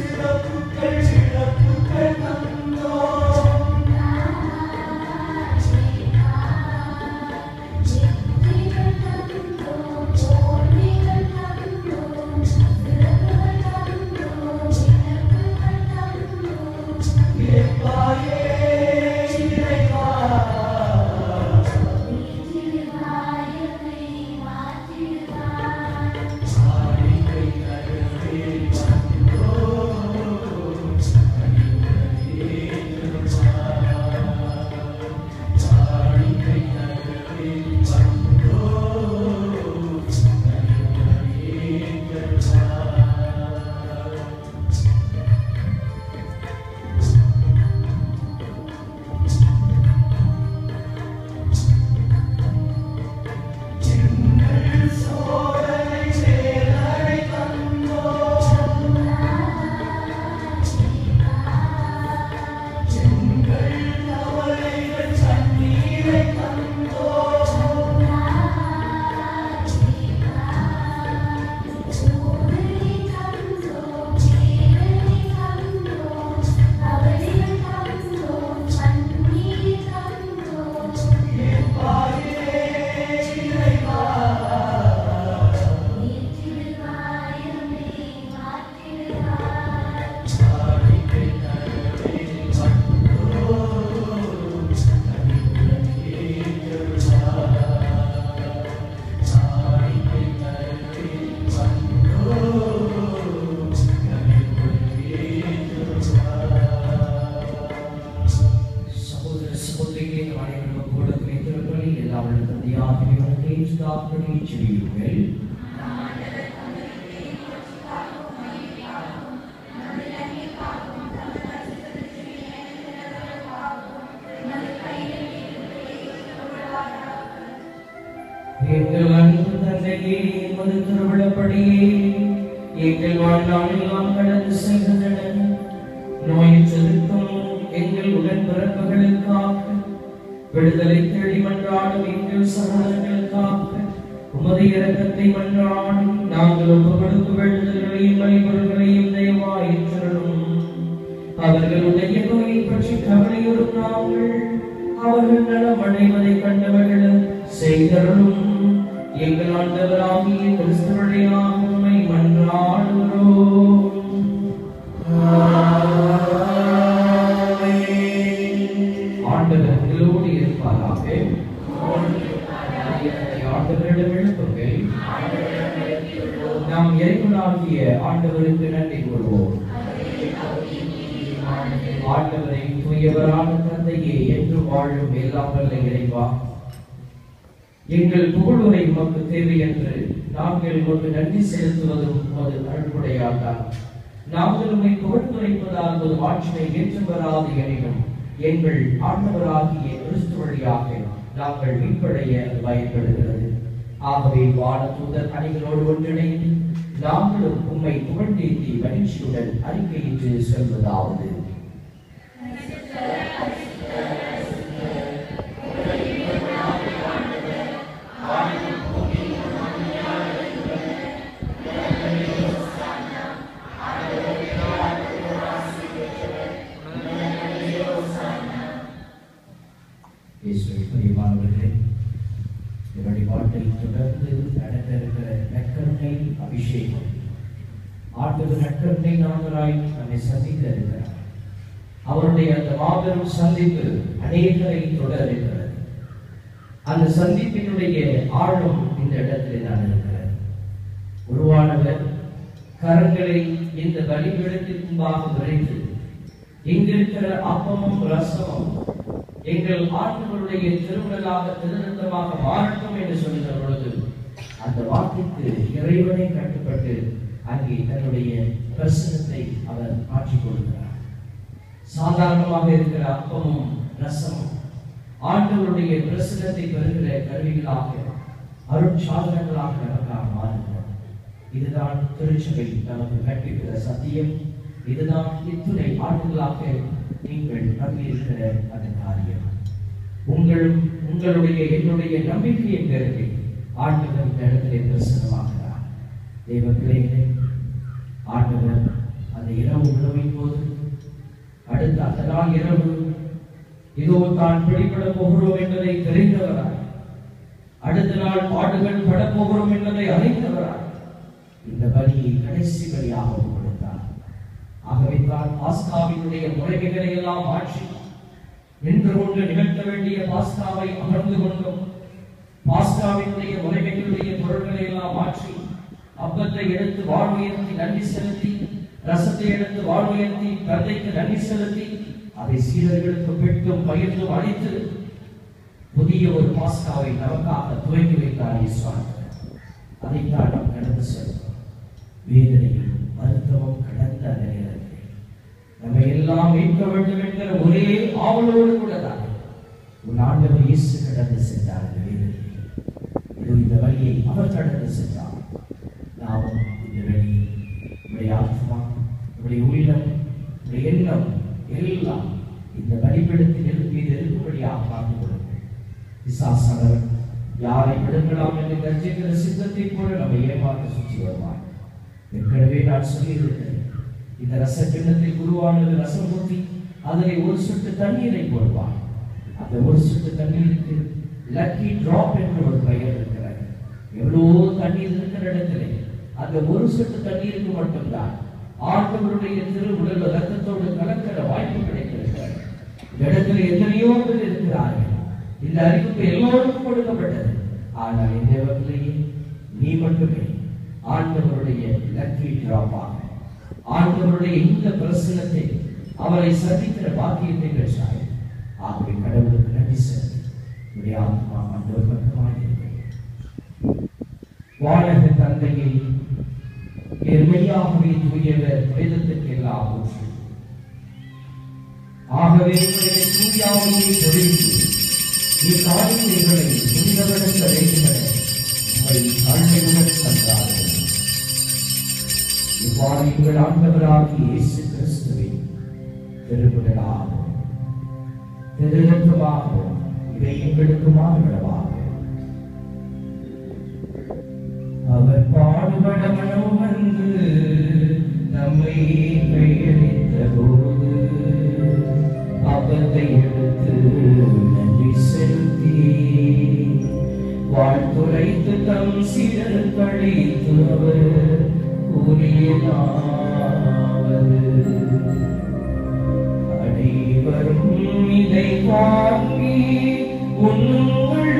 அப்படியே எங்கள் வாழ்நாளில் நாம் கடந்து செல்கின்றன. நோயற்றதுக்கும் எங்கள் உடன்பிறப்புகளுக்காக விடுதலை தேடி மன்றாடும் எங்கள் சகோதரர்களுக்காக உமது இரக்கத்தை மன்றாடி நாங்கள் ஒப்புக்கொடுக்கும் வேண்டுதல்களையும் வழிபொருள்களையும் தயவாய் ஏற்றருளும். அவர்களுடைய நோயை பற்றி கவலையுறும் நாங்கள் அவர்கள் நலம் அடைவதை கண்டவர்கள் செய்தருளும். எங்கள் ஆண்டவராகிய கிறிஸ்துவுடைய உம்மை மன்றாடுகிறோம். ஆண்டவர் உங்களோடு இருப்பாராக. ஆண்டவரிடம் எழுப்புங்கள். நாம் இறைவனாகிய ஆண்டவருக்கு நன்றி கூறுவோம். ஆண்டவரை தூயவரான தந்தையே என்று வாழும் எல்லாம் வல்ல இறைவா, எங்கள் புகழுரை உமக்கு தேவை என்று நாங்கள் உமக்கு நன்றி செலுத்துவதும் உமது அன்புடையாதான். நாங்கள் உம்மை புகழ்ந்துரைப்பதால் ஒரு ஆட்சியை ஏற்று வராது எனினும் எங்கள் ஆண்டவராகிய கிறிஸ்து வழியாக நாங்கள் மீட்படைய பயன்படுகிறது. ஆகவே வான தூதர் அணிகளோடு ஒன்றிணைந்து நாங்களும் உம்மை புகழ்ந்தேத்தி மகிழ்ச்சியுடன் அறிக்கையிட்டு சொல்வதாவது: தொடர்ந்து நடக்க இருக்கிற நற்கருணை அபிஷேகம் ஆண்டவர் நற்கருணை நாதராய் நம்மை சந்திக்க இருக்கிறார். அவருடைய அந்த மாபெரும் சந்திப்பு அநேகரை தொடர இருக்கிறது. அந்த சந்திப்பினுடைய ஆழம் இந்த இடத்திலே தான் இருக்கிறது. உருவானவர் கரங்களை இந்த பலிபீடத்திற்கு முன்பாக விரைத்து இங்கிருக்கிற அப்பமும் ரசமும் எங்கள் ஆண்டவருடைய திருவிழாக திருநத்தமாக மாறட்டும் என்று சொல்லுகிற பொழுது அந்த வாக்கிற்கு இறைவனை கட்டுப்பட்டு அங்கே தன்னுடைய பிரசனத்தை அவர் மாற்றிக் கொள்கிறார். சாதாரணமாக இருக்கிற அப்பமும் ரசமும் ஆண்டவருடைய பிரசனத்தை பெறுகிற கருவிகளாக அருட்சாதனங்களாக நமக்காக மாறுகிறார். இதுதான் திருச்சபை நமக்கு கற்பிக்கிற சத்தியம். இதுதான் இத்துணை ஆண்டுகளாக நீங்கள் நம்பியிருக்கிற அந்த காரியம். உங்களுடைய என்னுடைய நம்பிக்கையை பெருகி ஆண்டவர் இந்த இடத்திலே பிரசனமாகிறார். தேவ பிள்ளைகளே, ஆண்டவர் அந்த இரவு உணவின் போது அடுத்த அந்த நாள் இரவு இதோ தான் பிடிபட போகிறோம் என்பதை தெரிந்தவராய், அடுத்த நாள் பாடுகள் படப்போகிறோம் என்பதை அறிந்தவராய் இந்த பலியை கடைசி பலியாக கொடுத்தார். ஆகவே தான் பாஸ்காவினுடைய முறைமைகளை எல்லாம் மாற்றி நின்று கொண்டு நிகழ்த்த வேண்டிய பாஸ்காவை அமர்ந்து கொண்டும் பாஸ்காவினுடைய முறைமைகளுடைய பொருட்களை எல்லாம் மாற்றி அப்பத்தை எடுத்து வாழ்வுயர்த்தி நன்றி செலுத்தி, ரசத்தை எடுத்து வாழ்வுயர்த்தி தந்தைக்கு நன்றி செலுத்தி, அதை சீடர்களுக்கு பெற்றும் பகிர்ந்தும் அளித்து புதிய ஒரு பாஸ்காவை நமக்காக துவங்கி வைத்தார் இயேசுவான். அதைத்தான் நாம் கடந்து செல்வோம். வேதனையும் வருத்தமும் கடந்த அந்த நேரத்தில் நம்ம எல்லாம் மீட்க வேண்டும் என்கிற ஒரே ஆவலோடு கூட தான் உன் ஆண்டவர் இயேசு கடந்து சென்றார். இந்த வழியை அவர் கடந்து சென்றார். நாமும் இந்த வழியை நம்முடைய ஆத்மா, நம்முடைய உள்ளம், நம்முடைய எண்ணம் எல்லாம் இந்த வழிபடத்தில் மீது இருக்கும்படியாக பார்த்துக் கொள்ளுங்கள். பிசாசானவர் யாரை விடுங்கலாம் என்று கர்ஜிக்கிற சித்தத்தை போல நம்ம ஏமாற்ற சுற்றி வருவார். ஏற்கனவே நான் சொல்லியிருக்கிறேன், இந்த ரச கிண்ணத்தில் உருவானது ரசம் ஊற்றி அதனை ஒரு சொட்டு தண்ணீரை போடுவார். அந்த ஒரு சொட்டு தண்ணீருக்கு லக்கி டிராப் என்று ஒரு பெயர் இருக்கிறது. எவ்வளவோ தண்ணீர் இருக்கிற இடத்திலே அந்த ஒரு சொட்டு தண்ணீருக்கு மட்டும்தான் ஆண்டவருடைய திருவுடல் ரத்தத்தோடு கலக்கிற வாய்ப்பு கிடைத்திருக்கிறது. இந்த இடத்துல எத்தனையோ பேர் இருக்கிறார்கள். இந்த அறிவிப்பு எல்லோருக்கும் கொடுக்கப்பட்டது. ஆனால் இந்த தேவத்திலேயே நீ மட்டுமே ஆண்டவருடைய லக்கி டிராப்பாக ஆண்டவருடைய இந்த பிரசனத்தை அவரை சந்திக்கிற பாக்கியத்தை பெற்றாய். ஆகவே கடவுளுக்கு நன்றி செலுத்தி உடைய ஆத்மா ஆண்டவர் பக்கமாக இருக்கிறேன். வானக தந்தையை எருமையாகவே தூயவர் வேதத்துக்கு எல்லாம் ஊற்று. ஆகவே தூயாவையை பொழிந்து இக்காரியங்களை புனிதப்படுத்த வேண்டுமென உம்மை தாழ்மையுடன் தந்தார்கள். இவ்வாறு எங்கள் ஆண்டவராகிய இயேசு கிறிஸ்துவின் திருவுடலாகவும் திருரத்தமாகவும் இவை எங்களுக்கு மாறுபடவாக அவர் பாடுபட மனம் வந்து நம்மை கையளித்த போது அப்பத்தை எடுத்து நன்றி செலுத்தி வாழ்த்துரைத்து தம் சீடர் கழித்து அவர் கூறியதாவது அனைவரும் இதை வாங்கி உண்ணுங்கள்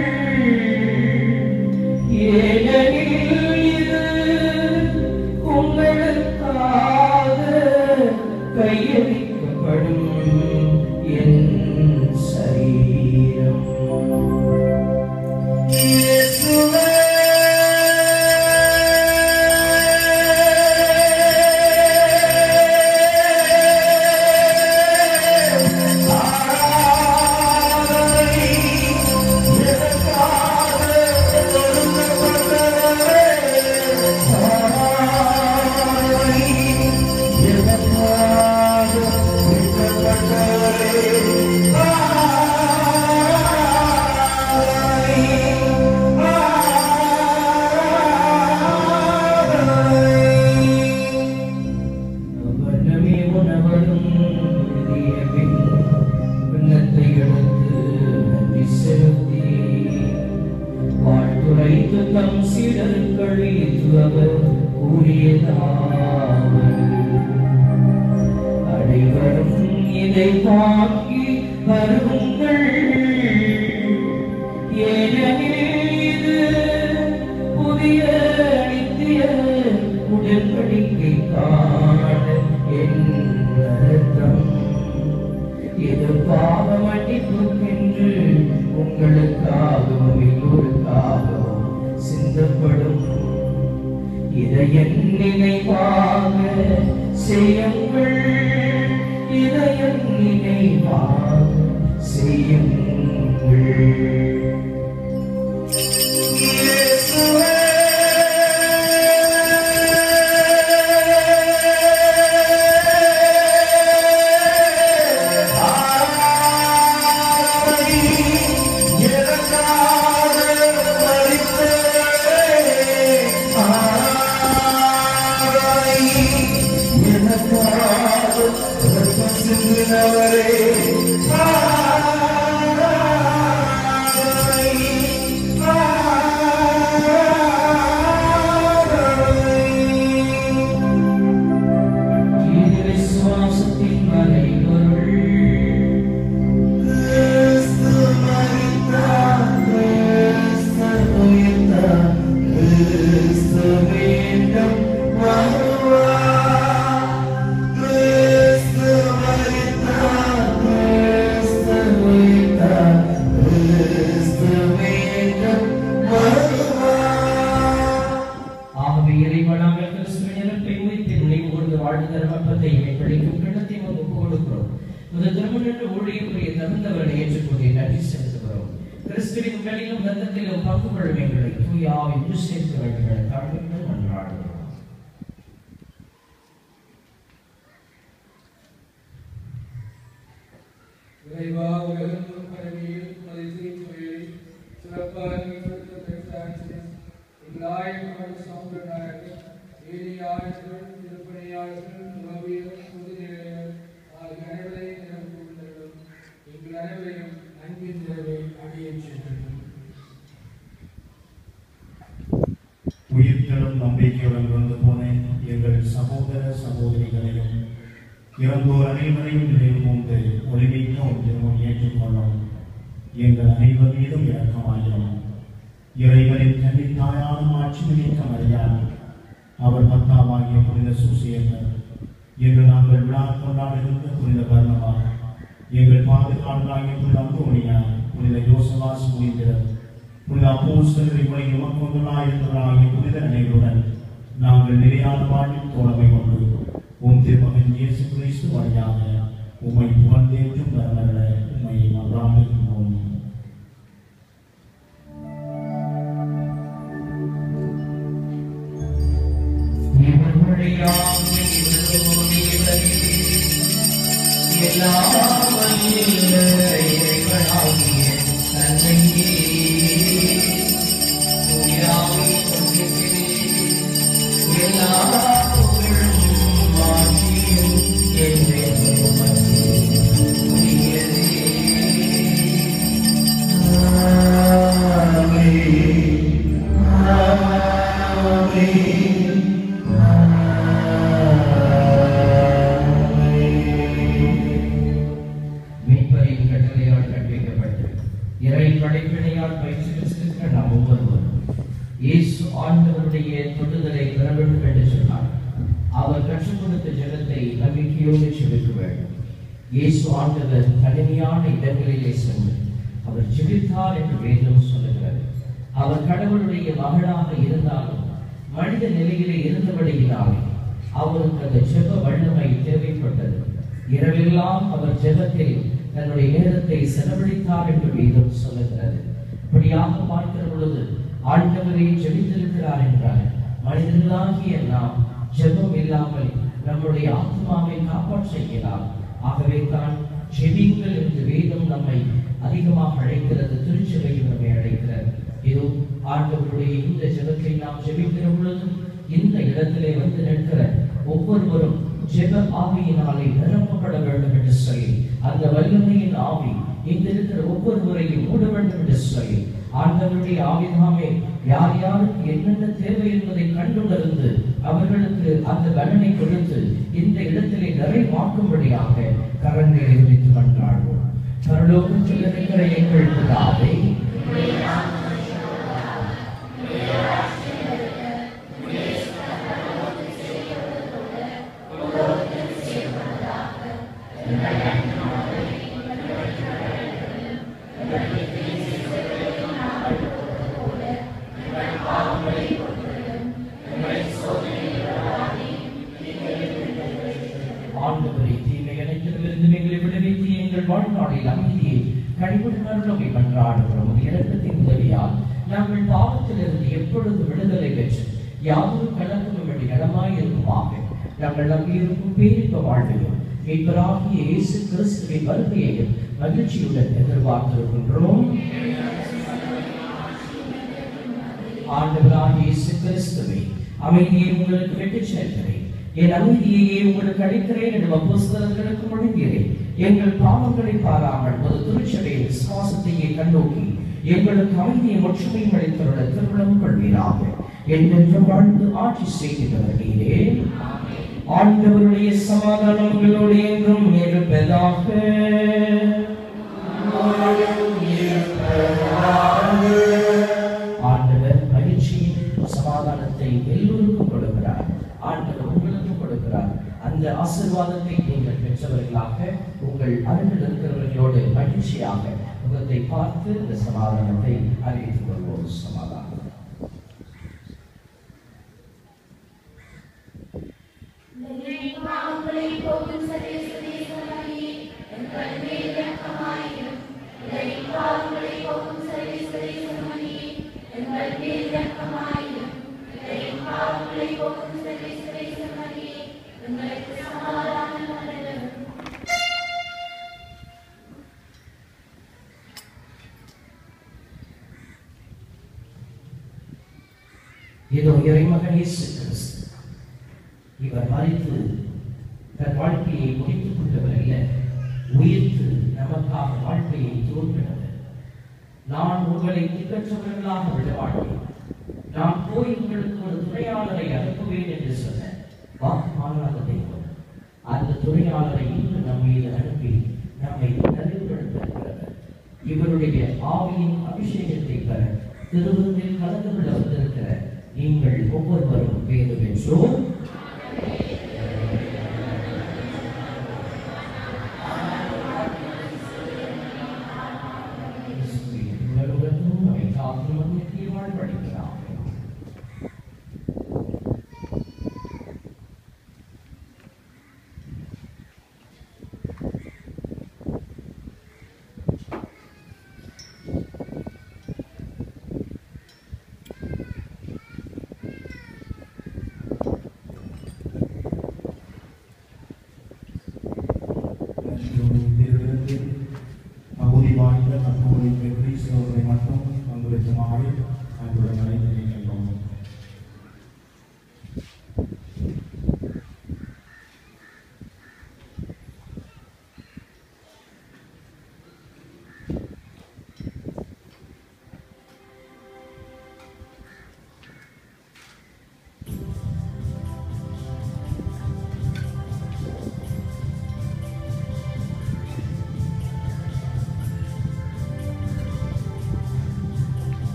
ஏனெனில் இது உங்களுக்காக கையளிக்கப்படும் என் சரீரம். அனைவரும் இதை வாங்கி வருங்கள் ஏனெனில் இது புதிய நித்திய உடன்படிக்கைக்கான என் இரத்தம். இது பாவ மன்னிப்புக்கென்று உங்களுக்காகவும் எல்லோருக்காகவும் சிந்தப்படும். இதை என் நினைவாக செய்யுங்கள், இதை என் நினைவாக செய்யுங்கள். கிறிஸ்துவின் உடலிலும் இரத்தத்திலும் பங்கு கொள்ளும் எங்களை தூயாவின் சேர்த்து வைக்கிற தாழ்வுகள் மன்றாடுகிறோம். இறைவா, உலகெங்கும் பரவி இருக்கும் அதை திருச்சுவையை சிறப்பாக மேம்படுத்த பெற்றாச்சு. இல்லாயிரம் சமுதாயங்கள், ஏரியாளர்கள், திருப்பணியாளர்கள், உறவியல், பொதுநிலையர் ஆகிய அனைவரையும் நிரப்புள்ளது. எங்கள் அனைவரையும் அன்பின் நிறைவை அடையச் செய்தது. உயிர்த்தெழும் நம்பிக்கையுடன் வந்து போன எங்கள் சகோதர சகோதரிகளையும் இறந்தோர் அனைவரையும் நினைவு கூர்ந்து ஒளிமிக்க ஒன்றிற்கும் ஏற்றுக்கொள்ளும். எங்கள் அனைவர் மீதும் இரக்கமாயிரும். இறைவனின் கன்னித்தாயான மாட்சிமிக்க மரியாதை, அவர் பத்தாவாகிய புனித சூசியர்கள், எங்கள் நாங்கள் விழா கொண்டாடுகின்ற புனித பர்ணவா, எங்கள் பாதுகாவலாகிய புனித அந்தோனியா, புனித யோசவாஸ் புனிதர், புனித அப்போஸ்தலர் இவரை உமக்கொண்டுள்ளாயிருந்தவராகிய புனித நினைவுடன் நாங்கள் நிலையான வாழ்வில் தோழமை கொண்டு உம் திருமகன் இயேசு கிறிஸ்து வழியாக உம்மை புகழ்ந்தேற்றும் வரவர உம்மை மன்றாடுகின்றோம். இவர் வழியாக இயேசு ஆண்டவர் தனிமையான இடங்களிலே சென்று அவர் ஜெபித்தார் என்று வேதம் சொல்லுகிறது. அவர் கடவுளுடைய மகனாக இருந்தாலும் மனித நிலையிலே இருந்தபடியினாலே அவருக்கு அந்த ஜெப வல்லமை தேவைப்பட்டது. இரவெல்லாம் அவர் ஜெபத்தில் தன்னுடைய நேரத்தை செலவழித்தார் என்று வேதம் சொல்லுகிறது. இப்படியாக பார்க்கிற பொழுது ஆண்டவரை ஜெபித்திருக்கிறார் என்றால் மனிதர்களாகிய நாம் ஜெபம் இல்லாமல் நம்முடைய ஆத்மாவை காப்பாற்ற இயலாது. ஆகவே தான் ஜெபிங்கள் என்று வேதம் நம்மை அதிகமாக அழைக்கிறது, திருச்சபையில் நம்மை அழைக்கிறது. இதோ ஆண்டவருடைய இந்த ஜெபத்தை நாம் ஜெபிக்கிற பொழுது இந்த இடத்திலே வந்து நிற்கிற ஒவ்வொருவரும் ஜெப ஆவியினாலே நிரப்பப்பட வேண்டும் என்று சொல்லி அந்த வல்லமையின் ஆவி இங்கு இருக்கிற ஒவ்வொருவரையும் மூட வேண்டும் என்று சொல்லி ஆண்டவருடைய ஆவிதாமே யார் யாருக்கு என்னென்ன தேவை என்பதை கண்டுணர்ந்து அவர்களுக்கு அந்த பலனை கொடுத்து இந்த இடத்திலே நிறைவாக்கும்படியாக கரங்களை உயர்த்தி மன்றாடுவோம். பரலோகத்தில் இருக்கிற எங்கள் பிதாவே, ஆண்டவரே தீமை அனைத்திலிருந்து எங்களை விடுவித்து எங்கள் வாழ்நாளில் அமைதியை கனிவுடன் மன்றாடுகிறோம். இரக்கத்தின் உதவியால் நாங்கள் பாவத்திலிருந்து எப்பொழுது விடுதலை பெற்று யாதொரு கலக்கமும் இடமாய் இருக்குமாக நாங்கள் நம்பியிருக்கும் பேரின்ப வாழ்வையும் மீட்பராகிய இயேசு கிறிஸ்துவின் வருகையையும் மகிழ்ச்சியுடன் எதிர்பார்த்திருக்கின்றோம். ஆண்டவராகிய இயேசு கிறிஸ்துவே, அமைதியை உங்களுக்கு விட்டுச் செல்கிறேன், என் அமைதியையே உங்களுக்கு அளிக்கிறேன் என்று அப்போஸ்தலர்களுக்கு மொழிகிறேன். எங்கள் பாவங்களை பாராமல் ஒரு திருச்சபையின் விசுவாசத்தையே கண்ணோக்கி எங்களுக்கு அமைதியை ஒற்றுமையும் அளித்தருள திருவிழம் கொள்வீராக. என்றென்றும் வாழ்ந்து ஆட்சி செய்கிறவர் நீரே. ஆண்டவருடைய சமாதானம் உங்களோடு என்றும் இருப்பதாக. ஆண்டவர் மகிழ்ச்சியின் சமாதானத்தை எல்லோருக்கும் கொடுக்கிறார். ஆண்டவர் உங்களுக்கும் கொடுக்கிறார். அந்த ஆசீர்வாதத்தை நீங்கள் பெற்றவர்களாக உங்கள் அருகில் இருக்கிறவர்களோடு மகிழ்ச்சியாக முகத்தை பார்த்து இந்த சமாதானத்தை அறிவித்துக் கொள்வோம். சமாதானம். இதோ இறைமகன் இயேசு கிறிஸ்து இவர் மரித்து தன் வாழ்க்கையை முடித்துக் கொண்டவர் அல்ல, உயிர்த்து நமக்காக வாழ்க்கையை தோன்றினவர். நான் உங்களை திக்கற்றவர்களாக விடமாட்டேன், நான் போய் உங்களுக்கு ஒரு துணையாளரை அனுப்புவேன் என்று சொன்ன வாக்குமானாத தெய்வம் அந்த துணையாளரை இன்று நம் மீது அனுப்பி நம்மை நலிவுபடுத்துகிறது. இவருடைய ஆவியின் அபிஷேகத்தை பெற திருவிருந்தில் கலந்து கொள்ள வந்திருக்கிற நீங்கள் ஒவ்வொருவரும் பேறு பெற்றோர். வாழ்வழிக்கிறார்.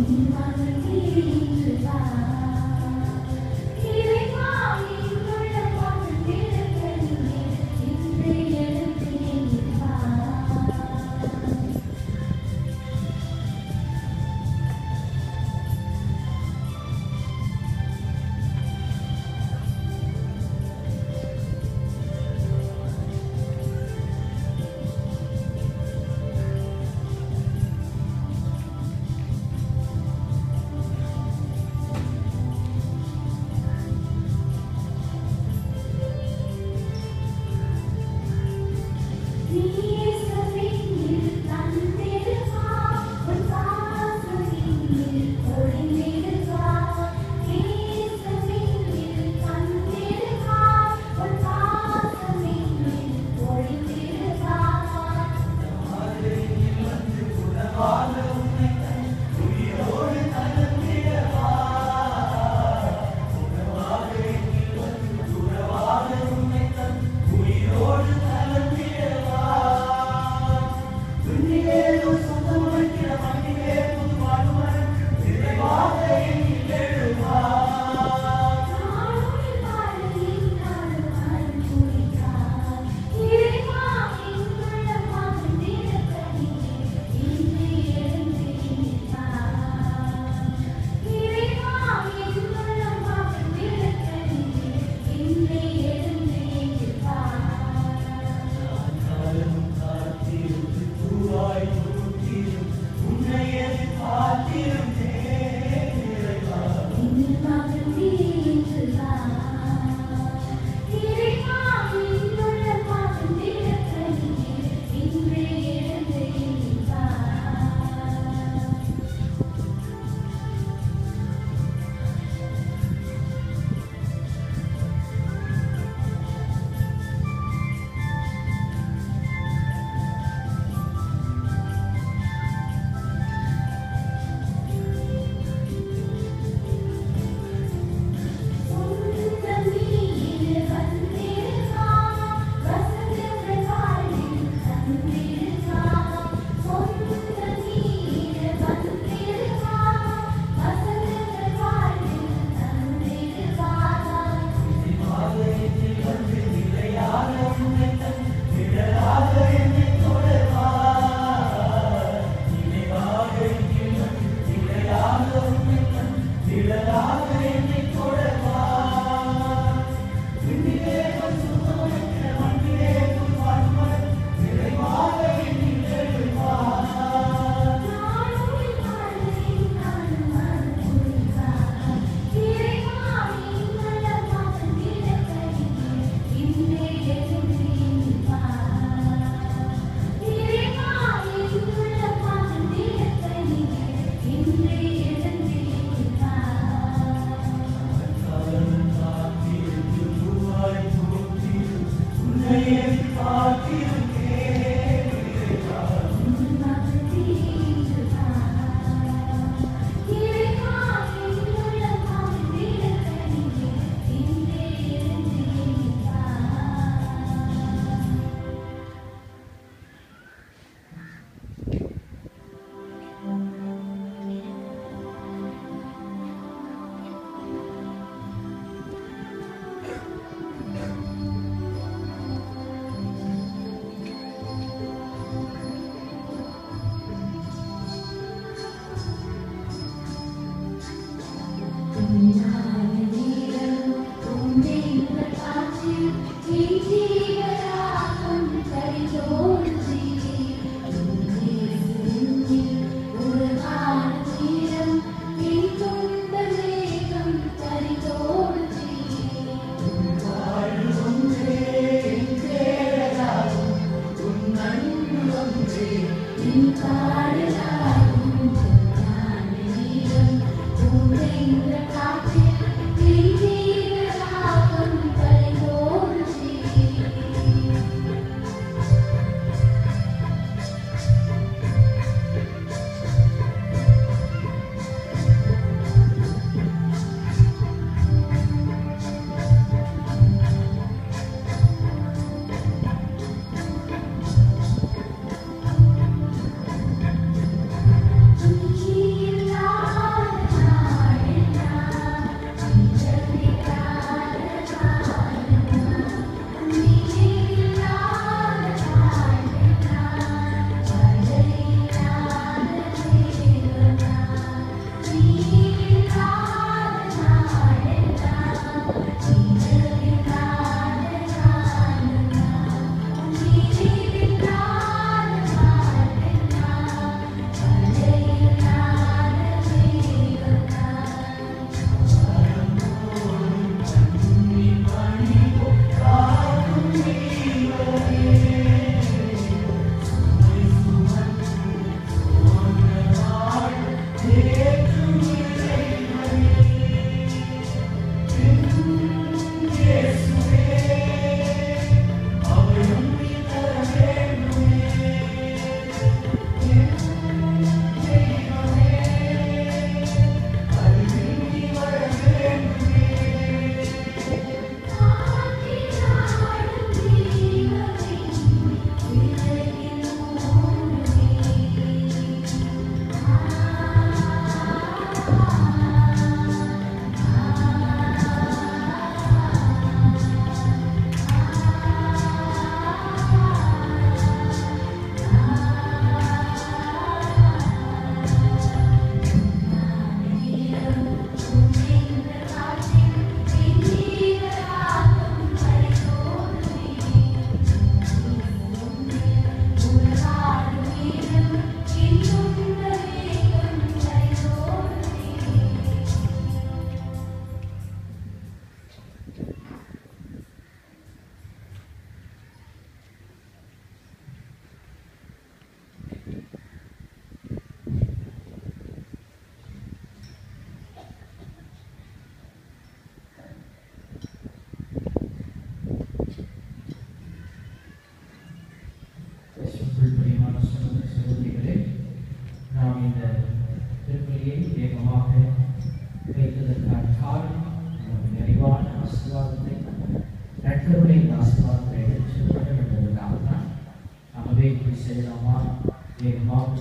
Thank you.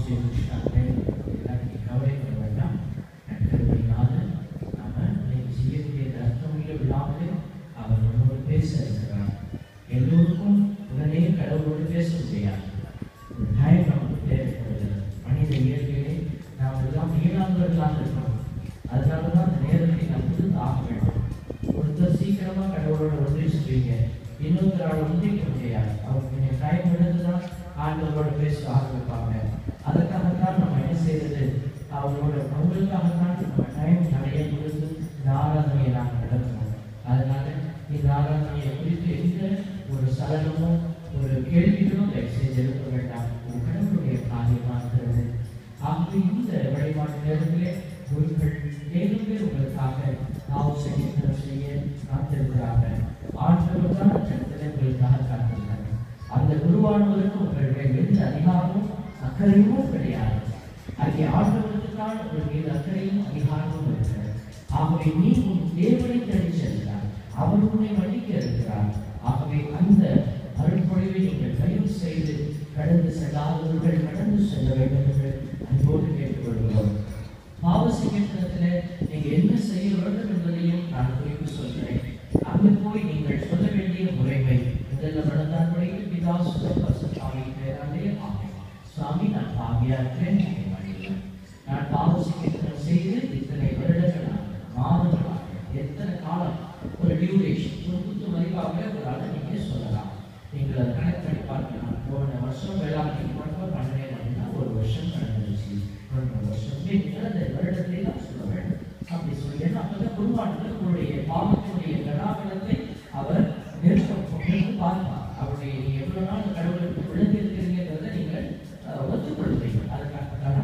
செய்து எல்லாத்தையும் கவலைப்பட வேண்டாம். நட்கருமையினால நாம இன்னைக்கு செய்யக்கூடிய அர்த்தமில்லை விழாவிலே அவர் நம்மோடு பேச இருக்கிறார். எல்லோருக்கும் உடனே கடவுளோடு பேச முடியாது. ஒரு டைம் நமக்கு தேவைப்படுகிறது. மனித இயற்கையிலே நாம் எல்லாம் மீளாதவர்களாக இருக்கிறோம். அதனாலதான் அந்த நேரத்தை நாம் புரிந்து ஆக வேண்டும். ஒருத்தர் சீக்கிரமா கடவுளோட ஒன்றி சொல்வீங்க, இன்னொருத்தரால் ஒன்றிக்க முடியாது. அவங்க கொஞ்சம் டைம் எடுத்துதான் ஆண்டவரோட பேச ஆரம்பிப்பாங்க. அதற்காகத்தான் நம்ம என்ன செய்யறது, அவங்களுக்காகத்தான் நம்ம டைம் நிறைய கொடுத்து இந்த ஆராதனையை நாங்கள் நடத்தணும். அதனால இந்த ஆராதனையை குறித்து எந்த ஒரு சலனமோ ஒரு கேள்விகளும் தயவுசெய்து எழுப்ப வேண்டாம். ஒரு கடவுளுடைய காரியமாக இருக்கிறது. ஆகவே இந்த வழிபாட்டு நேரத்திலே ஒருவர் ஏழு பேர் உங்களுக்காக ஆலோசனை செய்ய காத்திருக்கிறார்கள். ஆண்டவர் தான் இடத்துல உங்களுக்காக காத்திருக்கிறார். அந்த குருவானவருக்கு உங்களுடைய எந்த அதிகாரமும் அக்கறையும் கிடையாது. அங்கே ஆண்டவருக்கு தான் உங்கள் மீது அக்கறையும் அதிகாரமும் இருக்கிறது. ஆகவே நீ உன் தேவனை தேடி செல்கிறார், அவர் உன்னை மன்னிக்க இருக்கிறார். ஆகவே அந்த அருள்பொழிவை நீங்கள் தயவு செய்து கடந்து செல்லாதவர்கள் கடந்து செல்ல வேண்டும் என்று அன்போடு கேட்டுக்கொள்கிறோம். பாவசிகத்தில் நீங்க என்ன செய்ய வேண்டும் என்பதையும் நான் குறிப்பு சொல்கிறேன். அங்கு போய் நீங்கள் சொல்ல வேண்டிய முறைமை முதல்ல மனதான் முறையில் பிதா சுவாமி பேராலே ஆகும். சுவாமி, நான் பாவியா இருக்கிறேன், நான் பாவசிகத்தில் செய்து இத்தனை வருடங்களாக மாதங்களாக எத்தனை காலம் ஒரு டியூரேஷன் ஒரு குத்து மதிப்பாக ஒரு நீங்க சொல்லலாம். நீங்கள் அதை கணக்கு பண்ணி பார்க்கலாம். போன வருஷம் வேளாண்மை மட்டும் பண்ணேன் அப்படின்னா ஒரு வருஷம் நடந்துருச்சு, 2 வருஷம் நீங்கள் அந்த வருடத்திலே தான் சொல்ல வேண்டும். அப்படி சொல்லி ஏன்னா அப்பதான் குருவானவர் உங்களுடைய பாவத்தினுடைய கடாபலத்தை அவர் நிறுத்தி பார்ப்பார். அவருடைய நீ எவ்வளவு நாள் கடவுளுக்கு விழுந்திருக்கிறீங்கிறத நீங்கள் ஒத்துக்கொள்வீங்க. அதுக்காகத்தான்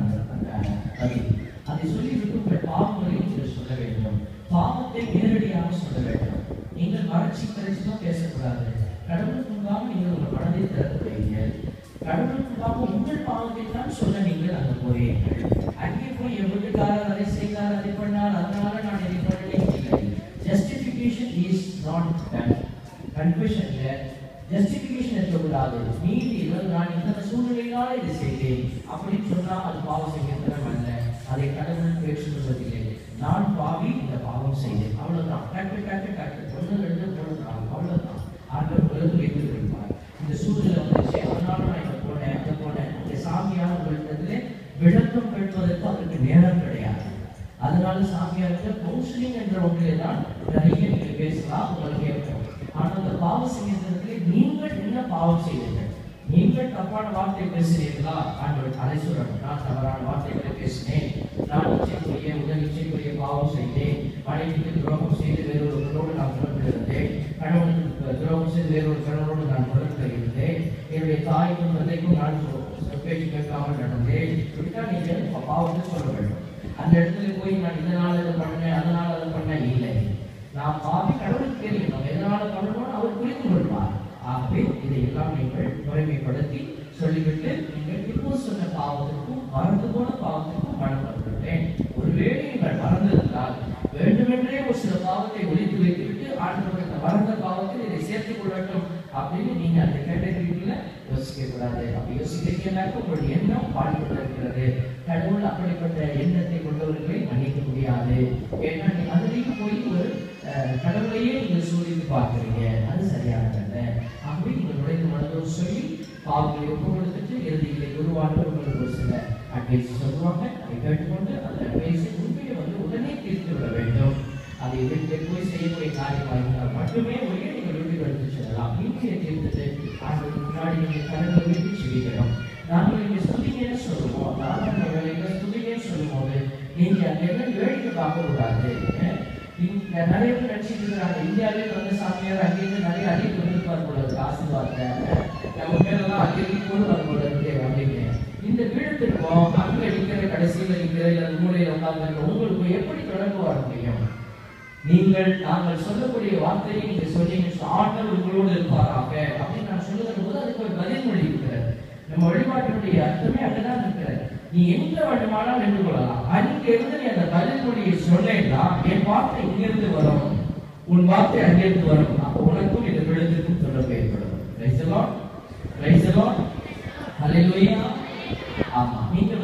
அதை சொல்லிவிட்டு உங்கள் பாவங்களை நீங்கள் சொல்ல வேண்டும். பாவத்தை நேரடியாக சொல்ல வேண்டும். நீங்கள் மறைச்சி கரைச்சிதான் பேசக்கூடாது. கடவுளுக்கு முன்பாக நீங்கள் உங்கள் மனதை திறந்து வைங்க. கடவுளுக்கு முன்பாக உங்கள் பாவத்தை தான் சொல்ல நீங்கள் அங்கே போறீர்கள். அங்கே போய் என் வீட்டுக்காரர் அதை செய்தார், அதை பண்ணார், அதனால நான் இதை பண்ணலை. Justification is not that. கன்ஃபெஷன்ல ஜஸ்டிஃபிகேஷன் இருக்கக்கூடாது. நீதியில் நான் இந்த சூழ்நிலையினால இதை செய்தேன் அப்படின்னு சொன்னா அது பாவம் செய்யத்தனம் அல்ல. அதை கடவுள் பேசுவதில்லை. நான் பாவி, இந்த பாவம் செய்தேன், அவ்வளவுதான். டக்கு டக்கு டக்கு 1 2 3 4 அவ்வளவுதான். ஆண்டவர் உலகம் வைத்து கொடுப்பார். இந்த சூழ்நிலை வந்துச்சு, அதனால நான் இங்க போனேன் அங்க போனேன். இந்த சாமியார் உங்களிடத்துல விளக்கம் பெறுவதற்கு அதற்கு நேரம் கிடையாது. அதனால சாமியாருக்கு கவுன்சிலிங் என்ற ஒன்றிலே தான் நிறைய நீங்கள் பேசலாம், உங்களுக்கு கேட்கும். ஆனால் அந்த பாவ செய்யறதுல நீங்கள் என்ன பாவம் செய்வீர்கள்? நீங்கள் தப்பான வார்த்தை பேசுறீர்களா? ஆண்டவர் அதை சொல்லணும். நான் தவறான வார்த்தைகளை பேசினேன், நான் இச்சைக்குரிய முதல் இச்சைக்குரிய பாவம் செய்தேன், மனைவிக்கு துரோகம் செய்து வேறொருவரோடு நான் தொடர்பு இருந்தேன், கணவனுக்கு துரோகம் செய்து வேறொரு கணவனோடு நான் தொடர்பு இருந்தேன், என்னுடைய தாய்க்கும் தந்தைக்கும் நான் பேச்சு கேட்காமல் நடந்தேன். இப்படித்தான் நீங்கள் பாவத்தை சொல்ல வேண்டும். அந்த இடத்துல போய் நான் இதனால இதை பண்ணேன், அதனால அதை பண்ண இல்லை. நான் பாவி கடவுளுக்கு தெரியும், நம்ம எதனால பண்ணணும்னு அவர் புரிந்து கொள்வார். ஆகவே இதையெல்லாம் நீங்கள் முறைமைப்படுத்தி சொல்லிவிட்டு நீங்கள் இப்போ சொன்ன பாவத்திற்கும் மறந்து போன பாவத்திற்கும் மனம் வந்துவிட்டேன். ஒருவேளை நீங்கள் மறந்திருந்தால் வேண்டுமென்றே ஒரு சில பாவத்தை ஒழித்து வைத்துவிட்டு ஆண்டவர் இந்த மறந்த பாவத்தில் இதை சேர்த்துக் கொள்ளட்டும் அப்படின்னு நீங்க அந்த கேட்டகரிக்குள்ள யோசிக்க கூடாது. அப்படி யோசிக்கிறீங்கன்னாக்க உங்களுடைய எண்ணம் பாதிக்கப்பட்டிருக்கிறது. கடவுள் அப்படிப்பட்ட எண்ணத்தை கொண்டவர்களை மன்னிக்க முடியாது. ஏன்னா அதுலேயும் போய் ஒரு கடவுளையே நீங்கள் சூழ்நிலை பார்க்குறீங்க, அது சரியானதல்ல. ஆகவே நீங்கள் நுழைந்து மனதோடு சொல்லி பாவங்களை ஒப்பு கொடுத்துட்டு இறுதியிலே குருவானவர் உங்களுக்கு ஒரு சில அட்வைஸ் சொல்லுவாங்க. அதை கேட்டுக்கொண்டு அந்த அட்வைஸை உண்மையை உடனே தீர்த்து விட வேண்டும். அதை வீட்டில் போய் செய்யக்கூடிய காரியமாக இருந்தால் மட்டுமே ஒரே நீங்கள் வீட்டுக்கு எடுத்து செல்லலாம். இன்றைய தீர்த்தத்தை ஆண்டுக்கு முன்னாடி நீங்கள் கடவுளை வீட்டு செய்யணும். நாங்கள் இங்கே ஸ்துதிங்கன்னு சொல்லுவோம், நாங்கள் வேலையில் ஸ்துதிங்கன்னு சொல்லும் போது நீங்கள் அங்கே என்ன வேடிக்கை பார்க்க கூடாது. நிறைய பேர் நினைச்சிட்டு இருக்கிறாங்க இந்தியாவிலே வந்து சாமியார் அங்கேருந்து நிறைய அறிவு வந்திருப்பார் போல இருக்கு, ஆசீர்வாதத்தை நம்ம மேலெல்லாம் அடிக்கடி போடு வர போல இருக்கு அப்படின்னு. இந்த வீடுத்திருக்கோம் அங்க இருக்கிற கடைசியில் இருக்கிற இல்லை மூலையில் உட்கார்ந்து உங்களுக்கு எப்படி தொடர்பு வர முடியும்? நாங்கள் சொல்லக்கூடிய வார்த்தையை நீங்க சொன்னீங்க, ஆண்டவர் உங்களோடு இருப்பாராக அப்படின்னு நான் சொல்லுகிற போது அதுக்கு ஒரு பதில் மொழி இருக்கிறது. நம்ம வழிபாட்டினுடைய அர்த்தமே அதுதான் இருக்கிறது. நீ எங்க வேண்டுமானால் நின்று கொள்ளலாம். அங்க இருந்து நீ அந்த பதில் மொழியை சொன்னேன்னா என் வார்த்தை இங்கிருந்து வரும், உன் வார்த்தை அங்கிருந்து வரும். அப்போ உனக்கும் இந்த விழுந்திற்கும் தொடர்பு ஏற்படும். Praise the Lord, praise the Lord, hallelujah. ஆமா, நீங்க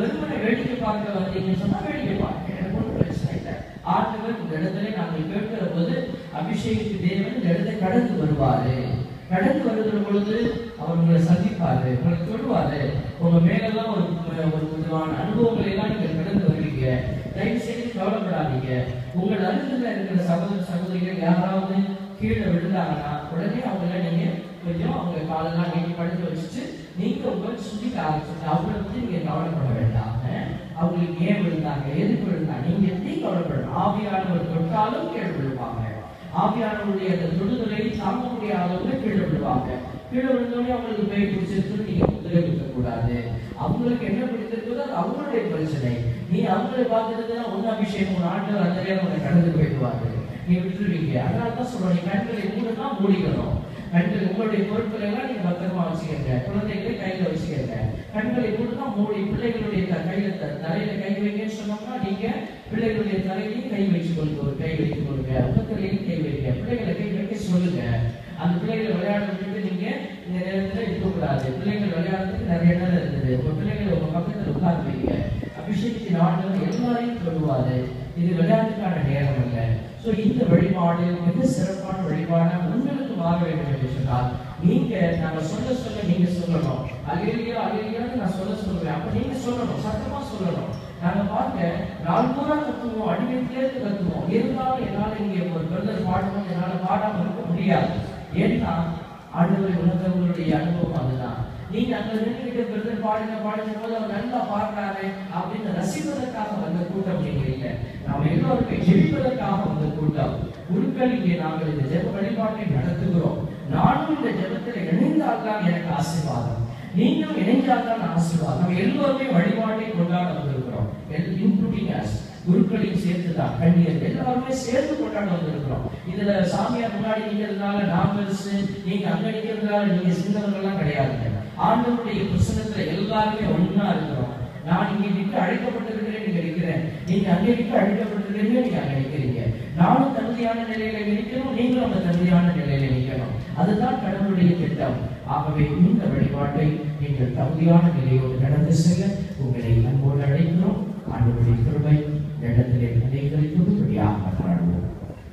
ஆண்டவர் இந்த இடத்துல நாங்கள் கேட்கிற போது அபிஷேகித்து தேவன் இந்த இடத்தை கடந்து வருவாரு. கடந்து வருகிற பொழுது அவர் உங்களை சந்திப்பாரு, உங்களை தொடுவாரு. உங்க மேலெல்லாம் ஒரு விதமான அனுபவங்களை எல்லாம் நீங்க கடந்து வருவீங்க. தயவு செய்து கவலைப்படாதீங்க. உங்கள் அருகில் இருக்கிற சகோதர சகோதரிகள் யாராவது கீழே விழுந்தாங்கன்னா உடனே அவங்கள நீங்க கொஞ்சம் அவங்க காலெல்லாம் நீட்டி படுத்து வச்சுட்டு நீங்க உங்களை சுத்திக்க ஆரம்பிச்சுட்டு அவங்கள பத்தி நீங்க கவலைப்பட வேண்டாம். அவங்களுக்கு ஏன் விழுந்தாங்க, எதுக்கு விழுந்தாங்க, நீங்க எப்படி கவலைப்படணும். ஆவியானவர் தொட்டாலும் கீழே விழுவாங்க. ஆவியானவருடைய அந்த தொடுதலை தாங்க முடியாதவங்க கீழே விழுவாங்க. கீழே விழுந்தோடனே அவங்களுக்கு பேய் பிடிச்சிருக்கு நீங்க குதிரை கூடாது. அவங்களுக்கு என்ன பிடித்திருக்குதோ அது அவங்களுடைய பிரச்சனை. நீ அவங்களை பார்த்துட்டு ஒன்னு அபிஷேகம் ஒரு ஆண்டு அந்த நேரம் உங்களை கடந்து போயிடுவாங்க, நீ விட்டுருவீங்க. அதனாலதான் சொல்றோம், நீ கண்களை மூடுனா மூடிக்கணும். கண்கள் உங்களுடைய பொருட்களை எல்லாம் நீங்க பத்திரமா வச்சுக்கங்க, குழந்தைகளை கையில வச்சுக்கங்க. கண்களை மூடுனா மூடி பிள்ளைகளுடைய கையில தலையில கை வைங்கன்னு சொன்னோம்னா நீங்க பிள்ளைகளுடைய தலையிலையும் கை வச்சு கொள்ளுங்க, ஒரு கை வைத்துக் கொள்ளுங்க, உலகத்திலையும் கை வைங்க, பிள்ளைகளை கை வைக்க சொல்லுங்க. அந்த பிள்ளைகளை விளையாட விட்டுட்டு நீங்க இந்த நேரத்துல இருக்கக்கூடாது. பிள்ளைகள் விளையாடுறதுக்கு நிறைய நேரம் இருக்குது. உங்க பிள்ளைகளை உங்க பக்கத்துல உட்கார்ந்து வைங்க. அபிஷேகத்தின் ஆண்டவர் எல்லாரையும் சொல்லுவாரு. இது விளையாட்டுக்கான நேரம் இல்லை. சோ இந்த வழிபாடு மிக சிறப்பான வழிபாடு. உங்களுக்கு மாற வேண்டும் என்று சொன்னால் நீங்க நாங்க சொல்ல நீங்க சொல்லணும். அலேலியா அலேலியான்னு நான் சொல்லுவேன். அப்ப நீங்க சொல்லணும், சத்தமா சொல்லணும். நாங்க பார்க்க நாள் பூரா கத்துவோம், அடிமையிலேருந்து கத்துவோம். இருந்தாலும் என்னால இங்க ஒரு பிரதர் பாடணும் என்னால பாடாம இருக்க முடியாது. ஏன்னா ஆண்டவரை உணர்ந்தவங்களுடைய அனுபவம் அதுதான். நீங்க அங்க நின்றுகிட்ட பிரதர் பாடுங்க போது அவர் நல்லா பாடுறாரு அப்படின்னு ரசிப்பதற்காக வந்த கூட்டம் நீங்க இல்லை. நாம எல்லோருமே ஜெபிப்பதற்காக வந்த கூட்டம். குருக்கள் இங்கே நாங்கள் இந்த ஜெப வழிபாட்டை நடத்துகிறோம். நானும் இந்த ஜெபத்தில் இணைந்தால்தான் எனக்கு ஆசீர்வாதம், நீங்களும் இணைந்தால்தான் ஆசீர்வாதம். நம்ம எல்லோருமே வழிபாட்டை கொண்டாட வந்திருக்கிறோம், இன்க்ளூடிங் அஸ். குருக்களையும் சேர்த்துதான், கண்ணியர் எல்லாருமே சேர்த்து கொண்டாட வந்திருக்கிறோம். இதுல சாமியார் முன்னாடி நிக்கிறதுனால நாங்கள் நீங்க அங்க நிக்கிறதுனால நீங்க சின்னவர்கள்லாம் கிடையாதுங்க. ஆண்டவருடைய பிரசன்னத்துல எல்லாருமே ஒன்னா இருக்கிறோம். நான் இங்க நிற்க அழைக்கப்பட்டிருக்கிறேன், நீங்க இருக்கிறேன். நீங்க அங்க நிற்க அழைக்கப்பட்டிருக்கிறீங்க, நீங்க அங்க நிற்கிறீங்க. நானும் தகுதியான நிலையில நிற்கணும், நீங்களும் அந்த தகுதியான நிலையில நிற்கணும். அதுதான் கடவுளுடைய திட்டம். ஆகவே இந்த வழிபாட்டை நீங்கள் தகுதியான நிலையோடு கடந்து செல்ல உங்களை அன்போடு அழைக்கிறோம். ஆண்டவருடைய கிருபை இடத்திலே அனைவருக்கு உதவியாக பாடுவோம்.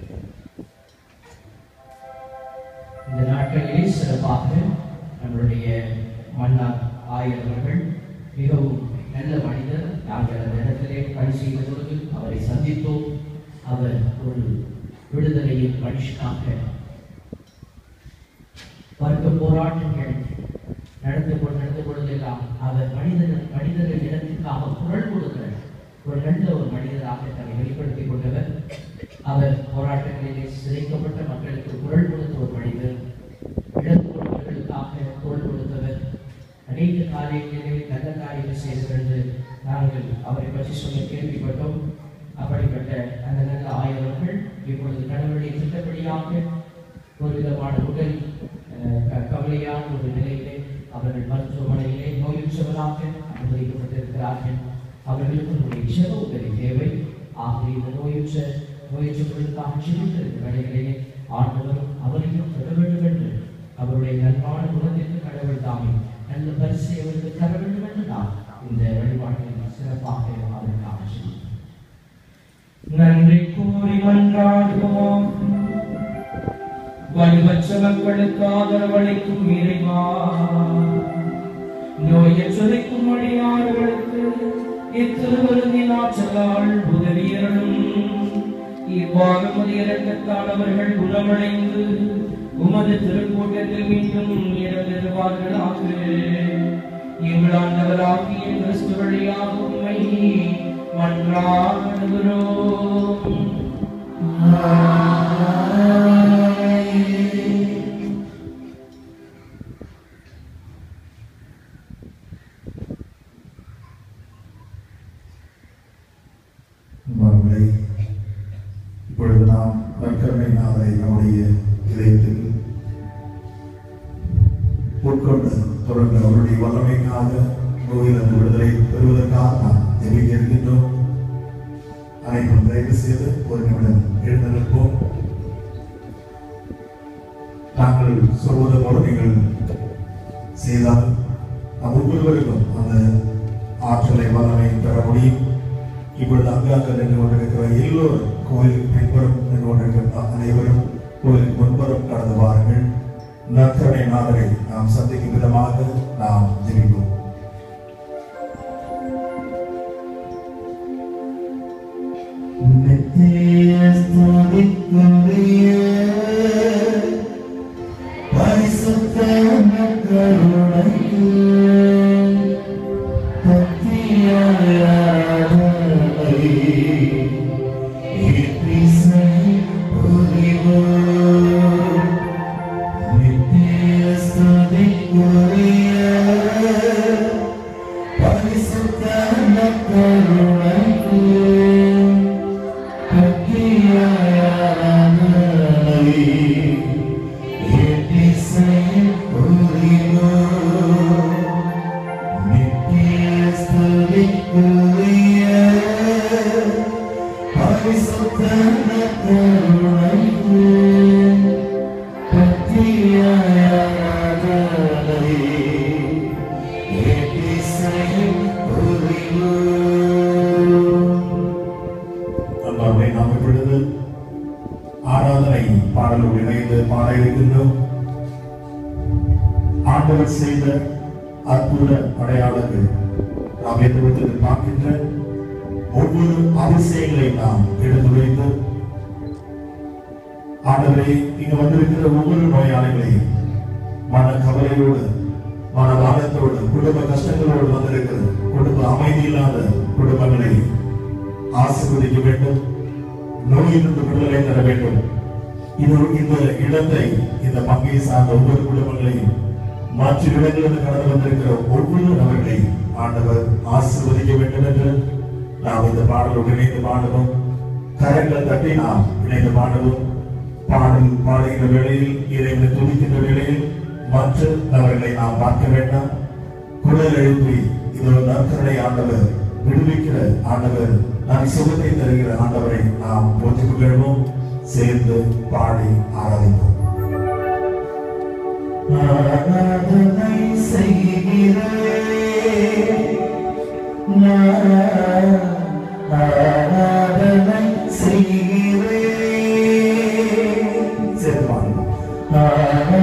இந்த நாட்களிலே சிறப்பாக நம்மளுடைய மன்னார் ஆயர் அவர்கள் மிகவும் நல்ல மனிதர். நாங்கள் அந்த இடத்திலே பணி செய்த பொழுது அவரை சந்தித்தோம். அவர் ஒரு விடுதலையின் மனுஷனாக வர்க்க போராட்டங்கள் நடந்த பொழுதெல்லாம் அவர் மனிதர்கள் இடத்திற்காக குரல் கொடுக்கிற ஒரு நல்ல ஒரு மனிதராக தன்னை வெளிப்படுத்திக் கொண்டவர். அவர் போராட்டங்களிலே சிதைக்கப்பட்ட மக்களுக்கு குரல் கொடுத்த ஒரு மனிதர், இழந்தவர்களுக்காக குரல் கொடுத்தவர். அநேக காரியங்களிலே நல்ல காரியங்கள் செய்தவர்கள் நாங்கள் அவரை பற்றி சொல்ல கேள்விப்பட்டோம். அப்படிப்பட்ட அந்த நல்ல ஆயவர்கள் இப்பொழுது கடவுளுடைய திட்டப்படியாக ஒரு விதமான உடல் கவலையான ஒரு நிலையிலே அவர்கள் மருத்துவமனையிலே நோயுற்றவராக அனுமதிக்கப்பட்டிருக்கிறார்கள். அவர்களுக்கு நம்முடைய ஜெப உதவி தேவை. ஆகவே இந்த நோயுற்றவர்களுக்காக ஜெபித்திருக்கிற வேளைகளிலே ஆண்டவரும் அவரையும் தொட வேண்டும் என்று அவருடைய நன்றான குணத்திற்கு கடவுள் தாமே நல்ல பரிசை அவருக்கு தர வேண்டும் என்று நாம் இந்த வழிபாட்டில் சிறப்பாக அவருக்காக செய்வோம். நன்றி கூறி மன்றாடுவோம். வலுவற்ற மக்களுக்கு ஆதரவளிக்கும் இறைவா, நோயற்றதைக்கும் அடியார்களுக்கு இத்திருவருந்தின் ஆற்றலால் உதவியரும். இவ்வாறு முதிய இரக்கத்தால் அவர்கள் குணமடைந்து உமது திருக்கூட்டத்தில் மீண்டும் இறந்துவார்களாக. எங்கள் ஆண்டவராகிய கிறிஸ்து வழியாக உம்மை மன்றாடுகிறோம். இப்பொழுது நாம் நற்கருணைநாதரை நம்முடைய இதயத்தில் உட்கொண்டு தொடர்ந்து அவருடைய வல்லமைக்காக நோயிலிருந்து விடுதலை பெறுவதற்காக நாம் ஜெபிக்க இருக்கின்றோம். அனைவரும் தயவு செய்து ஒரு நிமிடம் எழுந்து நிற்போம். நாங்கள் சொல்வது போல நீங்கள் செய்தால் நம் ஒவ்வொருவருக்கும் அந்த ஆற்றலை வல்லமை பெற முடியும். இப்பொழுது அங்காக நின்று கொண்டிருக்கிற எல்லோரும் கோயிலுக்கு பின்புறம் நின்று கொண்டிருக்கிற அனைவரும் கோயிலுக்கு முன்புறம் கடந்து வாருங்கள். நற்கருணை நாதரை நாம் சந்திக்கும் விதமாக நாம் ஜெபிப்போம். நித்திய ஸ்துதிக்குரிய பரிசுத்த கருணைக்கு ஆராதனை பாடலோடு இணைந்து பாட இருக்கின்றோம். ஆண்டவர் செய்த அற்புத அடையாளங்கள் நாம் எதிர்த்து பார்க்கின்ற ஒவ்வொரு அதிசயங்களை நாம் எடுத்துரைத்து ஆண்டவரை இங்க வந்திருக்கிற ஒவ்வொரு நோயாளிகளையும் மன கவலையோடு மன வாதத்தோடு குடும்ப கஷ்டங்களோடு வந்திருக்கிற குடும்ப அமைதி இல்லாத குடும்பங்களை ஆசீர்வதிக்க வேண்டும். நோயிலிருந்து விடுதலை தர வேண்டும். இந்த இடத்தை இந்த பங்கை சார்ந்த ஒவ்வொரு குடும்பங்களையும் மற்ற இடங்களிலிருந்து கடந்து வந்திருக்கிற ஒவ்வொரு நபர்களையும் ஆண்டவர் ஆசீர்வதிக்க வேண்டும் என்று நாம் இந்த பாடலோடு இணைந்து பாடுவோம். கரங்களை தட்டி நாம் இணைந்து பாடுவோம். பாடல் பாடுகின்ற வேளையில் இறைவனை துதிக்கின்ற வேளையில் மற்ற நபர்களை நாம் பார்க்க வேண்டாம். குரல் எழுப்பி இது ஒரு நற்கருணை ஆண்டவர், விடுவிக்கிற ஆண்டவர், நான் சுகத்தை தருகிற ஆண்டவரை நாம் போற்றிக் கொள்வோம். சேர்ந்து பாடி ஆராதிப்போம். ஆராதனை செய்கிறேன், ஆராதனை செய்கிறேன், சேர்ந்து பாடுவோம்.